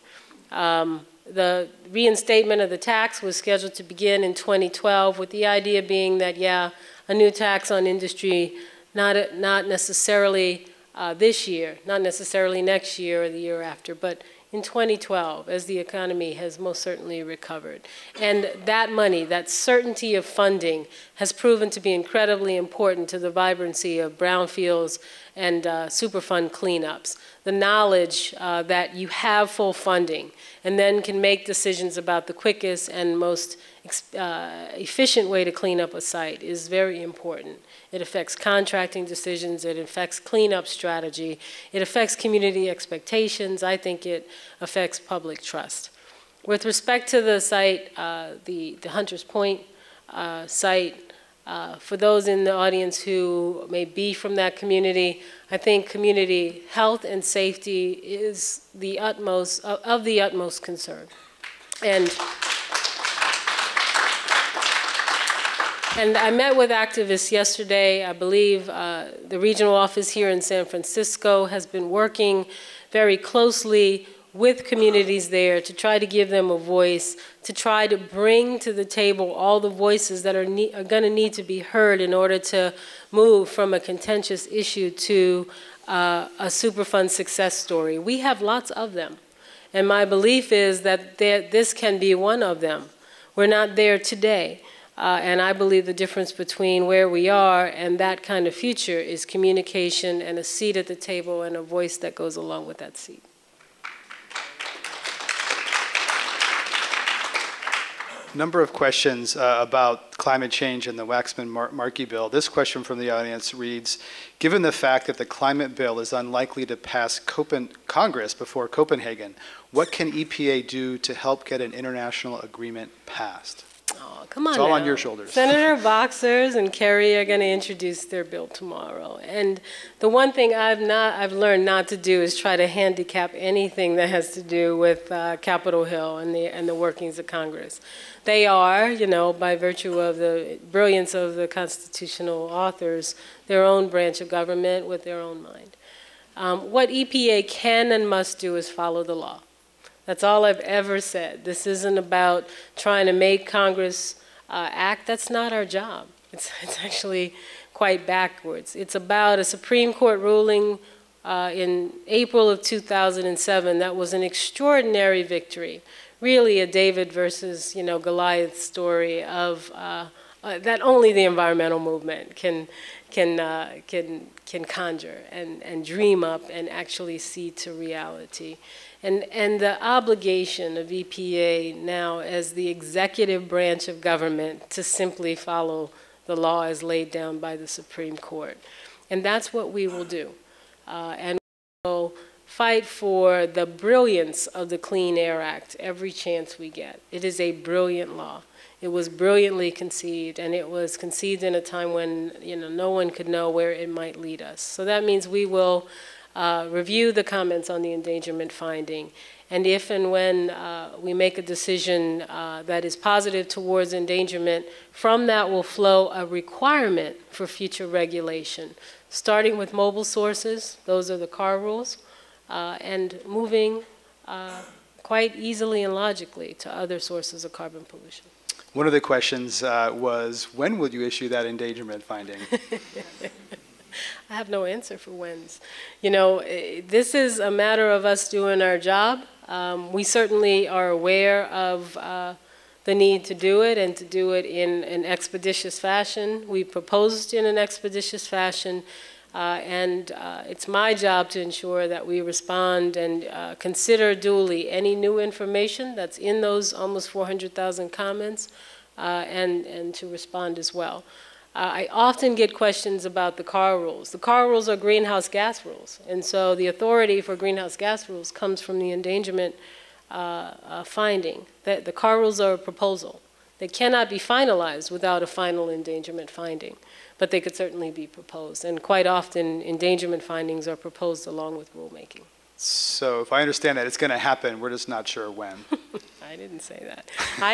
The reinstatement of the tax was scheduled to begin in 2012, with the idea being that, yeah, a new tax on industry, not necessarily this year, not necessarily next year or the year after, but in 2012, as the economy has most certainly recovered. And that money, that certainty of funding, has proven to be incredibly important to the vibrancy of brownfields and Superfund cleanups. The knowledge that you have full funding and then can make decisions about the quickest and most efficient way to clean up a site is very important. It affects contracting decisions, it affects cleanup strategy, it affects community expectations, I think it affects public trust. With respect to the site, the Hunters Point site, for those in the audience who may be from that community, I think community health and safety is of the utmost concern. And I met with activists yesterday. I believe the regional office here in San Francisco has been working very closely with communities there to try to give them a voice, to try to bring to the table all the voices that are going to need to be heard in order to move from a contentious issue to a Superfund success story. We have lots of them. And my belief is that this can be one of them. We're not there today. And I believe the difference between where we are and that kind of future is communication and a seat at the table and a voice that goes along with that seat. Number of questions about climate change and the Waxman-Markey bill. This question from the audience reads, given the fact that the climate bill is unlikely to pass Congress before Copenhagen, what can EPA do to help get an international agreement passed? Oh, come on It's all now. on your shoulders. Senator Boxers and Kerry are going to introduce their bill tomorrow. And the one thing I've learned not to do is try to handicap anything that has to do with Capitol Hill and the workings of Congress. They are, you know, by virtue of the brilliance of the constitutional authors, their own branch of government with their own mind. What EPA can and must do is follow the law. That's all I've ever said. This isn't about trying to make Congress act. That's not our job. It's actually quite backwards. It's about a Supreme Court ruling in April of 2007 that was an extraordinary victory, really a David versus Goliath story of that only the environmental movement can conjure and dream up and actually see to reality. And the obligation of EPA now as the executive branch of government to simply follow the law as laid down by the Supreme Court. And that's what we will do. And we will fight for the brilliance of the Clean Air Act every chance we get. It is a brilliant law. It was brilliantly conceived, and it was conceived in a time when no one could know where it might lead us. So that means we will review the comments on the endangerment finding, and if and when we make a decision that is positive towards endangerment, from that will flow a requirement for future regulation, starting with mobile sources, those are the car rules, and moving quite easily and logically to other sources of carbon pollution. One of the questions was, when will you issue that endangerment finding? I have no answer for whens. This is a matter of us doing our job. We certainly are aware of the need to do it and to do it in an expeditious fashion. We proposed in an expeditious fashion, and it's my job to ensure that we respond and consider duly any new information that's in those almost 400,000 comments and to respond as well. I often get questions about the car rules. The car rules are greenhouse gas rules, and so the authority for greenhouse gas rules comes from the endangerment finding. The car rules are a proposal. They cannot be finalized without a final endangerment finding, but they could certainly be proposed, and quite often endangerment findings are proposed along with rulemaking. So if I understand that, it's going to happen, we're just not sure when. I didn't say that. I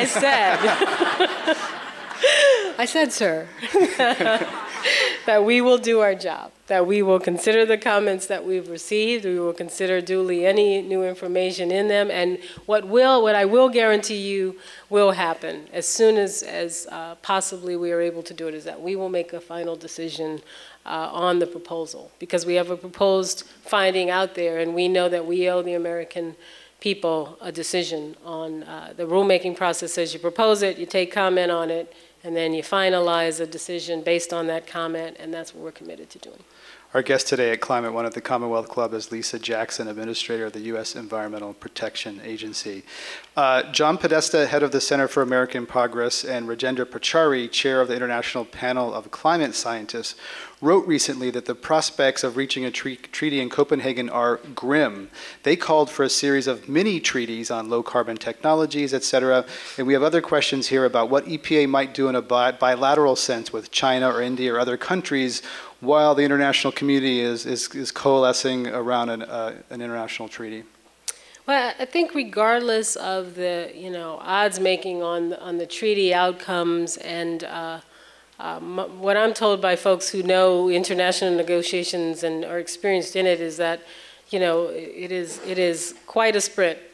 said, sir, that we will do our job, that we will consider the comments that we've received, we will consider duly any new information in them, and what I will guarantee you will happen as soon as possibly we are able to do it is that we will make a final decision on the proposal, because we have a proposed finding out there, and we know that we owe the American people a decision on the rulemaking process. As you propose it, you take comment on it, and then you finalize a decision based on that comment, and that's what we're committed to doing. Our guest today at Climate One at the Commonwealth Club is Lisa Jackson, Administrator of the U.S. Environmental Protection Agency. John Podesta, Head of the Center for American Progress, and Rajendra Pachauri, Chair of the International Panel of Climate Scientists, wrote recently that the prospects of reaching a treaty in Copenhagen are grim. They called for a series of mini-treaties on low-carbon technologies, et cetera. And we have other questions here about what EPA might do in a bilateral sense with China or India or other countries while the international community is coalescing around an international treaty. Well, I think regardless of the odds making on the treaty outcomes and what I'm told by folks who know international negotiations and are experienced in it is that it is quite a sprint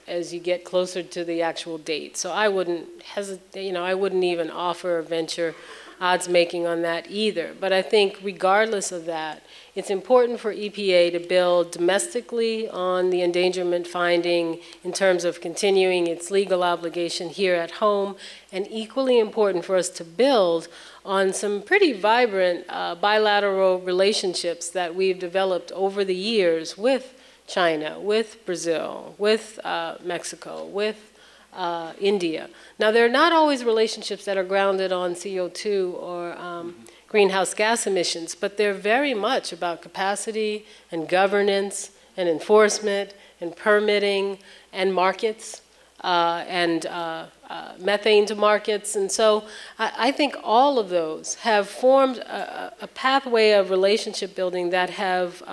as you get closer to the actual date. So I wouldn't hesitate, I wouldn't even offer or venture odds making on that either. But I think regardless of that, it's important for EPA to build domestically on the endangerment finding in terms of continuing its legal obligation here at home, and equally important for us to build on some pretty vibrant bilateral relationships that we've developed over the years with China, with Brazil, with Mexico, with India. Now, they're not always relationships that are grounded on CO2 or greenhouse gas emissions, but they're very much about capacity and governance and enforcement and permitting and markets and methane to markets. And so I think all of those have formed a pathway of relationship building that have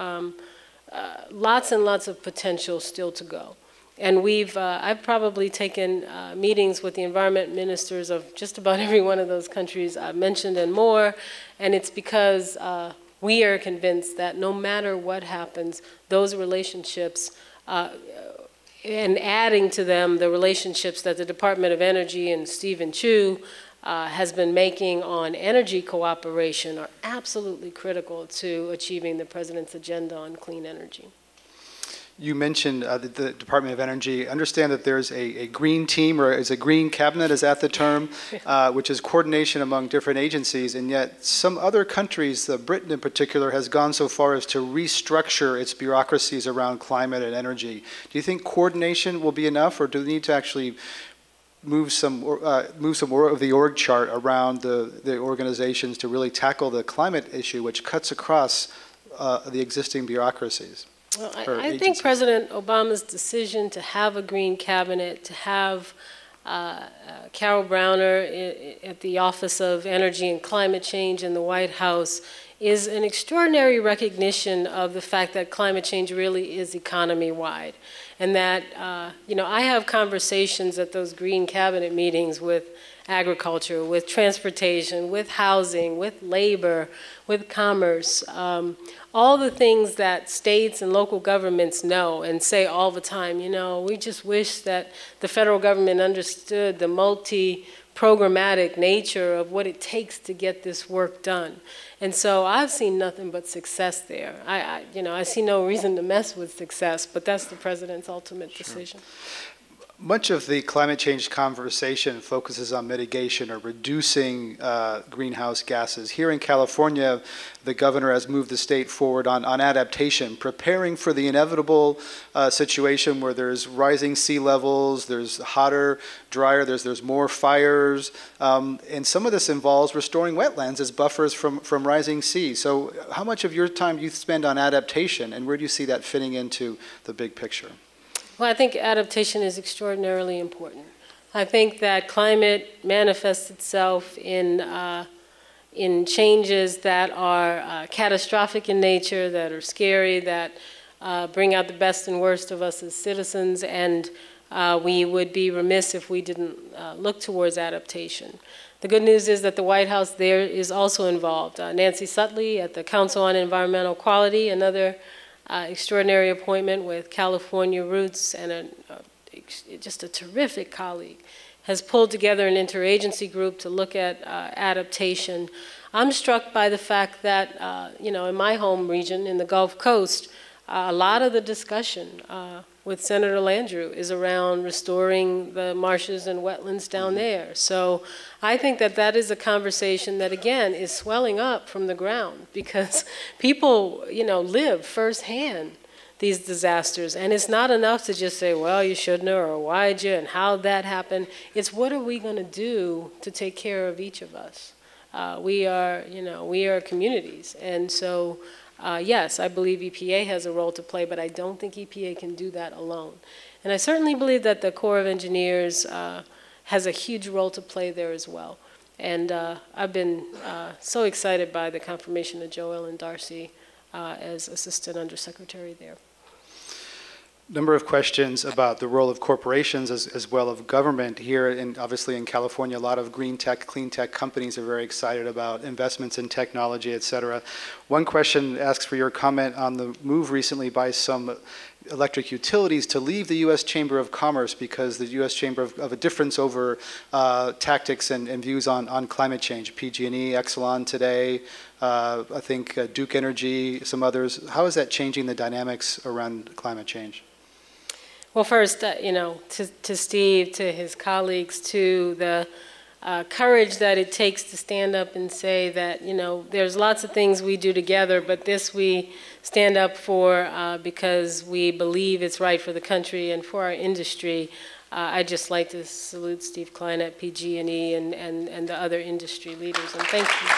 lots and lots of potential still to go. And I've probably taken meetings with the environment ministers of just about every one of those countries I've mentioned and more, and it's because we are convinced that no matter what happens, those relationships, and adding to them the relationships that the Department of Energy and Stephen Chu has been making on energy cooperation, are absolutely critical to achieving the President's agenda on clean energy. You mentioned the Department of Energy. Understand that there's a green team, or is a green cabinet, is that the term, which is coordination among different agencies, and yet some other countries, Britain in particular, has gone so far as to restructure its bureaucracies around climate and energy. Do you think coordination will be enough, or do we need to actually move some more of the org chart around the organizations to really tackle the climate issue, which cuts across the existing bureaucracies? Well, I think President Obama's decision to have a green cabinet, to have Carol Browner at the Office of Energy and Climate Change in the White House is an extraordinary recognition of the fact that climate change really is economy-wide. And that, I have conversations at those green cabinet meetings with agriculture, with transportation, with housing, with labor, with commerce, all the things that states and local governments know and say all the time. We just wish that the federal government understood the multi-programmatic nature of what it takes to get this work done. And so I've seen nothing but success there. I see no reason to mess with success, but that's the President's ultimate decision. Much of the climate change conversation focuses on mitigation or reducing greenhouse gases. Here in California, the governor has moved the state forward on adaptation, preparing for the inevitable situation where there's rising sea levels, there's hotter, drier, there's more fires, and some of this involves restoring wetlands as buffers from rising seas. So how much of your time do you spend on adaptation, and where do you see that fitting into the big picture? Well, I think adaptation is extraordinarily important. I think that climate manifests itself in changes that are catastrophic in nature, that are scary, that bring out the best and worst of us as citizens, and we would be remiss if we didn't look towards adaptation. The good news is that the White House there is also involved. Nancy Sutley at the Council on Environmental Quality, another extraordinary appointment with California roots, and just a terrific colleague, has pulled together an interagency group to look at adaptation. I'm struck by the fact that, in my home region, in the Gulf Coast, a lot of the discussion with Senator Landrieu is around restoring the marshes and wetlands down there. So I think that that is a conversation that, again, is swelling up from the ground, because people, live firsthand these disasters. And it's not enough to just say, well, you shouldn't have, or why'd you, and how'd that happen? It's what are we going to do to take care of each of us? We are communities. And so, yes, I believe EPA has a role to play, but I don't think EPA can do that alone. And I certainly believe that the Corps of Engineers has a huge role to play there as well. And I've been so excited by the confirmation of Joellen Darcy as Assistant Undersecretary there. Number of questions about the role of corporations as well of government here, and obviously in California, a lot of green tech, clean tech companies are very excited about investments in technology, et cetera. One question asks for your comment on the move recently by some electric utilities to leave the U.S. Chamber of Commerce because the U.S. Chamber of a difference over tactics and views on climate change. PG&E, Exelon today, I think Duke Energy, some others. How is that changing the dynamics around climate change? Well, first, to Steve, to his colleagues, to the courage that it takes to stand up and say that, there's lots of things we do together, but this we stand up for because we believe it's right for the country and for our industry. I'd just like to salute Steve Klein at PG&E and the other industry leaders, and thank you.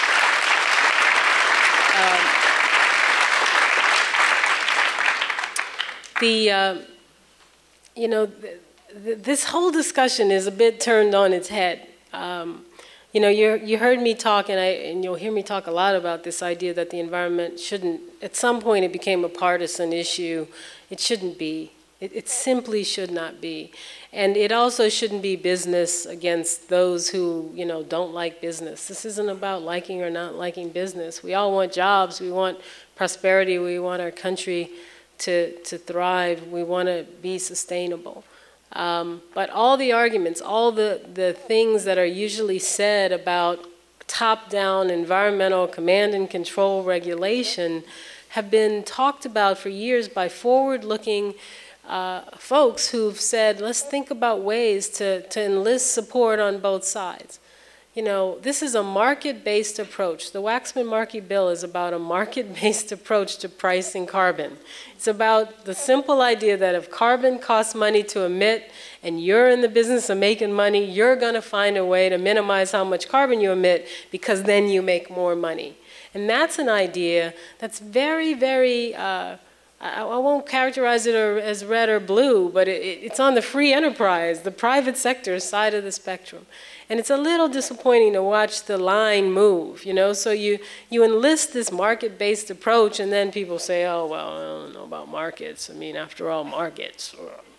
This whole discussion is a bit turned on its head. You heard me talk, and you'll hear me talk a lot about this idea that the environment shouldn't, at some point it became a partisan issue. It shouldn't be. It simply should not be. And it also shouldn't be business against those who, don't like business. This isn't about liking or not liking business. We all want jobs. We want prosperity. We want our country to thrive. We want to be sustainable. But all the arguments, all the things that are usually said about top-down environmental command and control regulation have been talked about for years by forward-looking folks who've said, let's think about ways to enlist support on both sides. This is a market-based approach. The Waxman-Markey bill is about a market-based approach to pricing carbon. It's about the simple idea that if carbon costs money to emit and you're in the business of making money, you're going to find a way to minimize how much carbon you emit because then you make more money. And that's an idea that's very, very, I won't characterize it as red or blue, but it's on the free enterprise, the private sector side of the spectrum. And it's a little disappointing to watch the line move, So you enlist this market-based approach, and then people say, oh, well, I don't know about markets. I mean, after all, markets.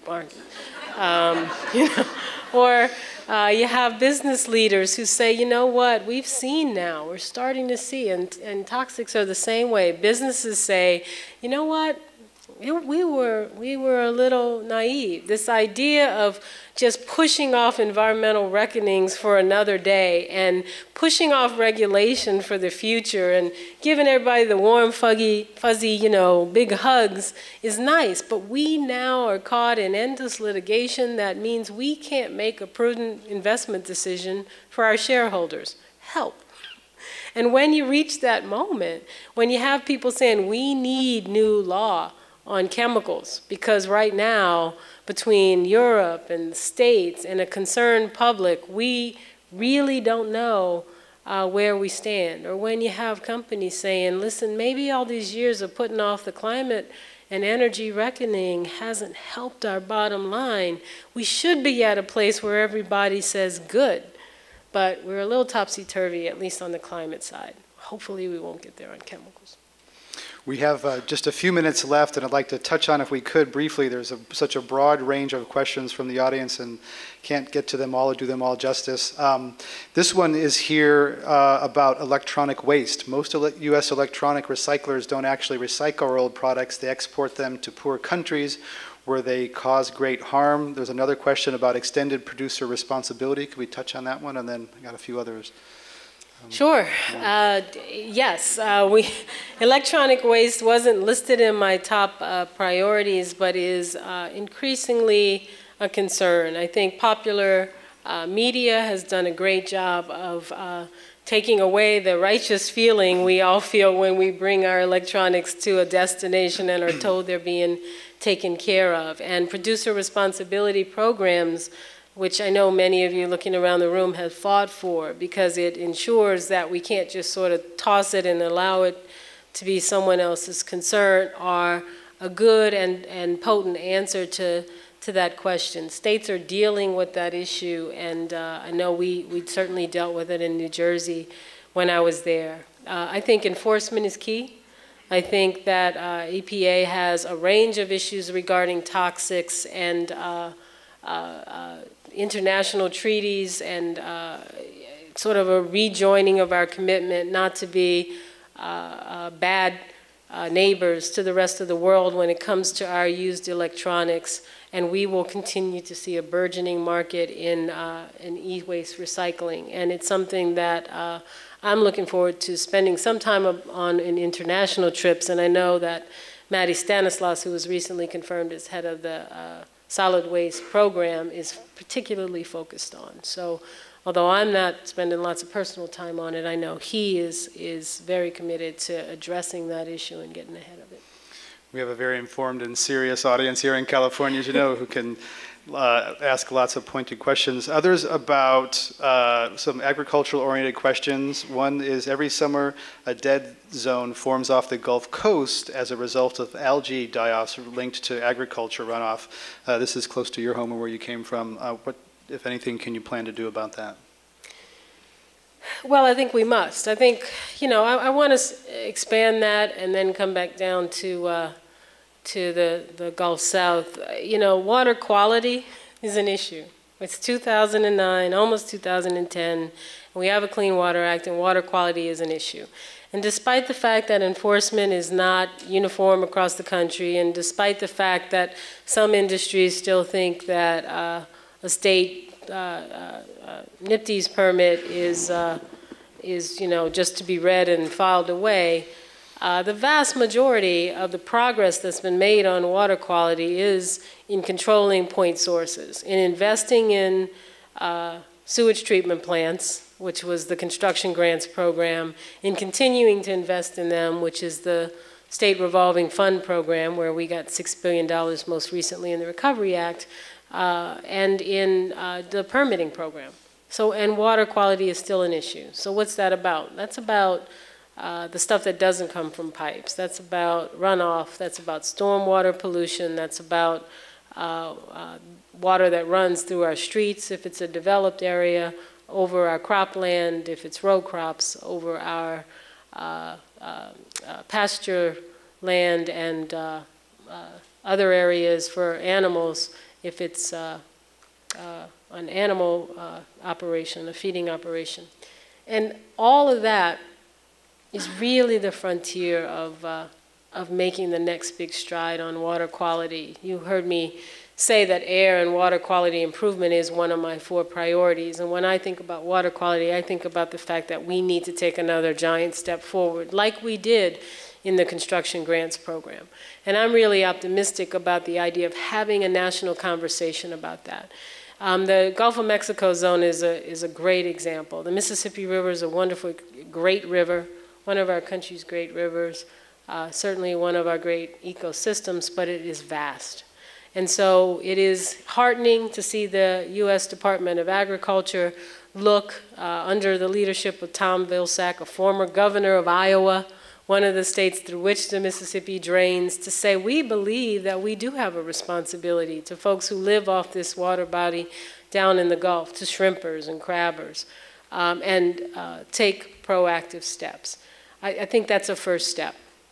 Or you have business leaders who say, you know what, we've seen now, we're starting to see, and toxics are the same way. Businesses say, you know what, we were a little naive. This idea of just pushing off environmental reckonings for another day and pushing off regulation for the future and giving everybody the warm, fuzzy, big hugs is nice. But we now are caught in endless litigation that means we can't make a prudent investment decision for our shareholders. Help. And when you reach that moment, when you have people saying we need new law on chemicals, because right now, between Europe and the States and a concerned public, we really don't know where we stand. Or when you have companies saying, listen, maybe all these years of putting off the climate and energy reckoning hasn't helped our bottom line. We should be at a place where everybody says good, but we're a little topsy-turvy, at least on the climate side. Hopefully we won't get there on chemicals. We have just a few minutes left, and I'd like to touch on, if we could, briefly. There's such a broad range of questions from the audience, and can't get to them all or do them all justice. This one is here about electronic waste. Most U.S. electronic recyclers don't actually recycle our old products. They export them to poor countries where they cause great harm. There's another question about extended producer responsibility. Could we touch on that one? And then I got a few others. Sure. Yes. Electronic waste wasn't listed in my top priorities, but is increasingly a concern. I think popular media has done a great job of taking away the righteous feeling we all feel when we bring our electronics to a destination and are told they're being taken care of. And producer responsibility programs, which I know many of you looking around the room have fought for, because it ensures that we can't just sort of toss it and allow it to be someone else's concern, are a good and potent answer to that question. States are dealing with that issue, and I know we certainly dealt with it in New Jersey when I was there. I think enforcement is key. I think that EPA has a range of issues regarding toxics and international treaties and sort of a rejoining of our commitment not to be bad neighbors to the rest of the world when it comes to our used electronics, and we will continue to see a burgeoning market in e-waste recycling. And it's something that I'm looking forward to spending some time on in international trips, and I know that Maddie Stanislaus, who was recently confirmed as head of the solid waste program, is particularly focused on. So although I'm not spending lots of personal time on it, I know he is very committed to addressing that issue and getting ahead of it. We have a very informed and serious audience here in California, as you know, who can ask lots of pointed questions. Others about some agricultural-oriented questions. One is, every summer a dead zone forms off the Gulf Coast as a result of algae die-offs linked to agriculture runoff. This is close to your home or where you came from. What, if anything, can you plan to do about that? Well, I think we must. I think, you know, I want to expand that and then come back down to the Gulf South. You know, water quality is an issue. It's 2009, almost 2010, and we have a Clean Water Act, and water quality is an issue. And despite the fact that enforcement is not uniform across the country, and despite the fact that some industries still think that a state NIPTES permit is you know, just to be read and filed away, the vast majority of the progress that's been made on water quality is in controlling point sources, in investing in sewage treatment plants, which was the construction grants program, in continuing to invest in them, which is the state revolving fund program, where we got $6 billion most recently in the Recovery Act, and in the permitting program. So, and water quality is still an issue. So what's that about? That's about the stuff that doesn't come from pipes. That's about runoff. That's about stormwater pollution. That's about water that runs through our streets, if it's a developed area, over our cropland, if it's row crops, over our pasture land and other areas for animals, if it's an animal operation, a feeding operation. And all of that is really the frontier of making the next big stride on water quality. You heard me say that air and water quality improvement is one of my 4 priorities. And when I think about water quality, I think about the fact that we need to take another giant step forward, like we did in the construction grants program. And I'm really optimistic about the idea of having a national conversation about that. The Gulf of Mexico zone is a great example. The Mississippi River is a wonderful, great river, one of our country's great rivers, certainly one of our great ecosystems, but it is vast. And so it is heartening to see the U.S. Department of Agriculture look under the leadership of Tom Vilsack, a former governor of Iowa, one of the states through which the Mississippi drains, to say we believe that we do have a responsibility to folks who live off this water body down in the Gulf, to shrimpers and crabbers, and take proactive steps. I think that's a first step.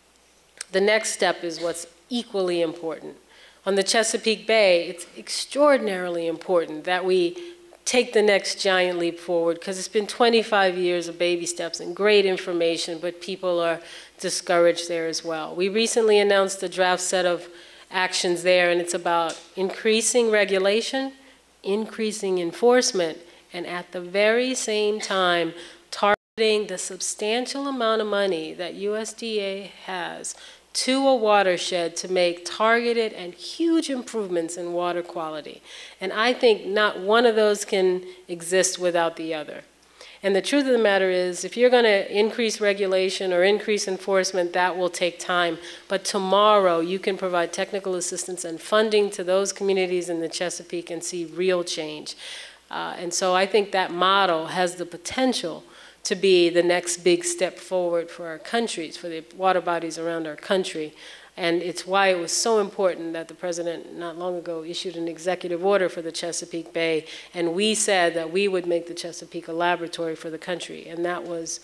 The next step is what's equally important. On the Chesapeake Bay, it's extraordinarily important that we take the next giant leap forward, because it's been 25 years of baby steps and great information, but people are discouraged there as well. We recently announced a draft set of actions there, and it's about increasing regulation, increasing enforcement, and at the very same time, targeting the substantial amount of money that USDA has to a watershed to make targeted and huge improvements in water quality. And I think not one of those can exist without the other. And the truth of the matter is, if you're going to increase regulation or increase enforcement, that will take time. But tomorrow, you can provide technical assistance and funding to those communities in the Chesapeake and see real change. And so I think that model has the potential to be the next big step forward for our countries, for the water bodies around our country. And it's why it was so important that the president not long ago issued an executive order for the Chesapeake Bay, and we said that we would make the Chesapeake a laboratory for the country. And that was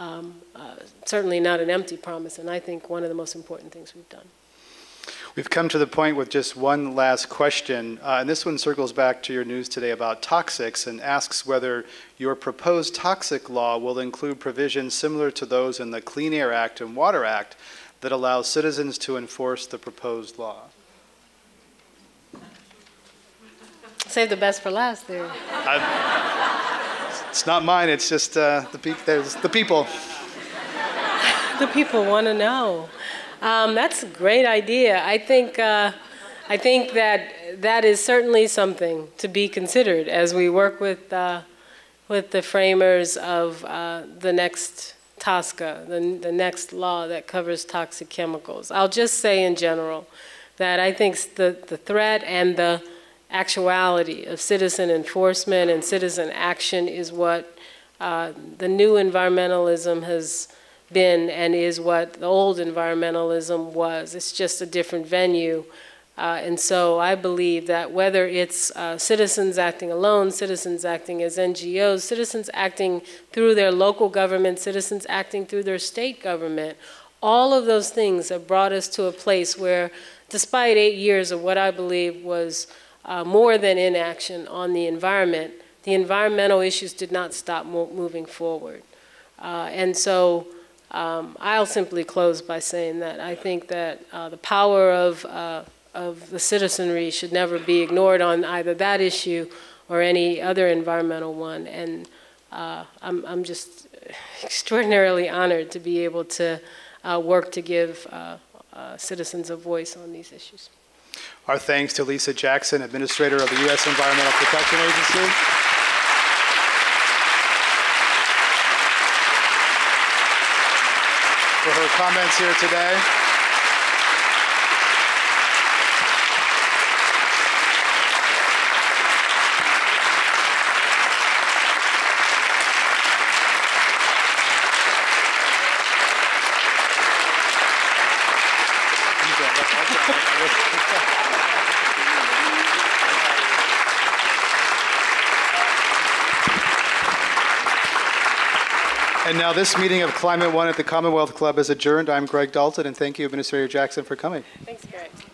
certainly not an empty promise, and I think one of the most important things we've done. We've come to the point with just one last question, and this one circles back to your news today about toxics and asks whether your proposed toxic law will include provisions similar to those in the Clean Air Act and Water Act, that allows citizens to enforce the proposed law? Save the best for last there. It's not mine, it's just there's the people. The people want to know. That's a great idea. I think that is certainly something to be considered as we work with the framers of the next TSCA, the next law that covers toxic chemicals. I'll just say in general that I think the threat and the actuality of citizen enforcement and citizen action is what the new environmentalism has been and is what the old environmentalism was. It's just a different venue. And so I believe that whether it's citizens acting alone, citizens acting as NGOs, citizens acting through their local government, citizens acting through their state government, all of those things have brought us to a place where, despite 8 years of what I believe was more than inaction on the environment, the environmental issues did not stop moving forward. And so I'll simply close by saying that I think that the power of the citizenry should never be ignored on either that issue or any other environmental one. And I'm just extraordinarily honored to be able to work to give citizens a voice on these issues. Our thanks to Lisa Jackson, Administrator of the U.S. Environmental Protection Agency. For her comments here today. And now this meeting of Climate One at the Commonwealth Club is adjourned. I'm Greg Dalton, and thank you, Administrator Jackson, for coming. Thanks, Greg.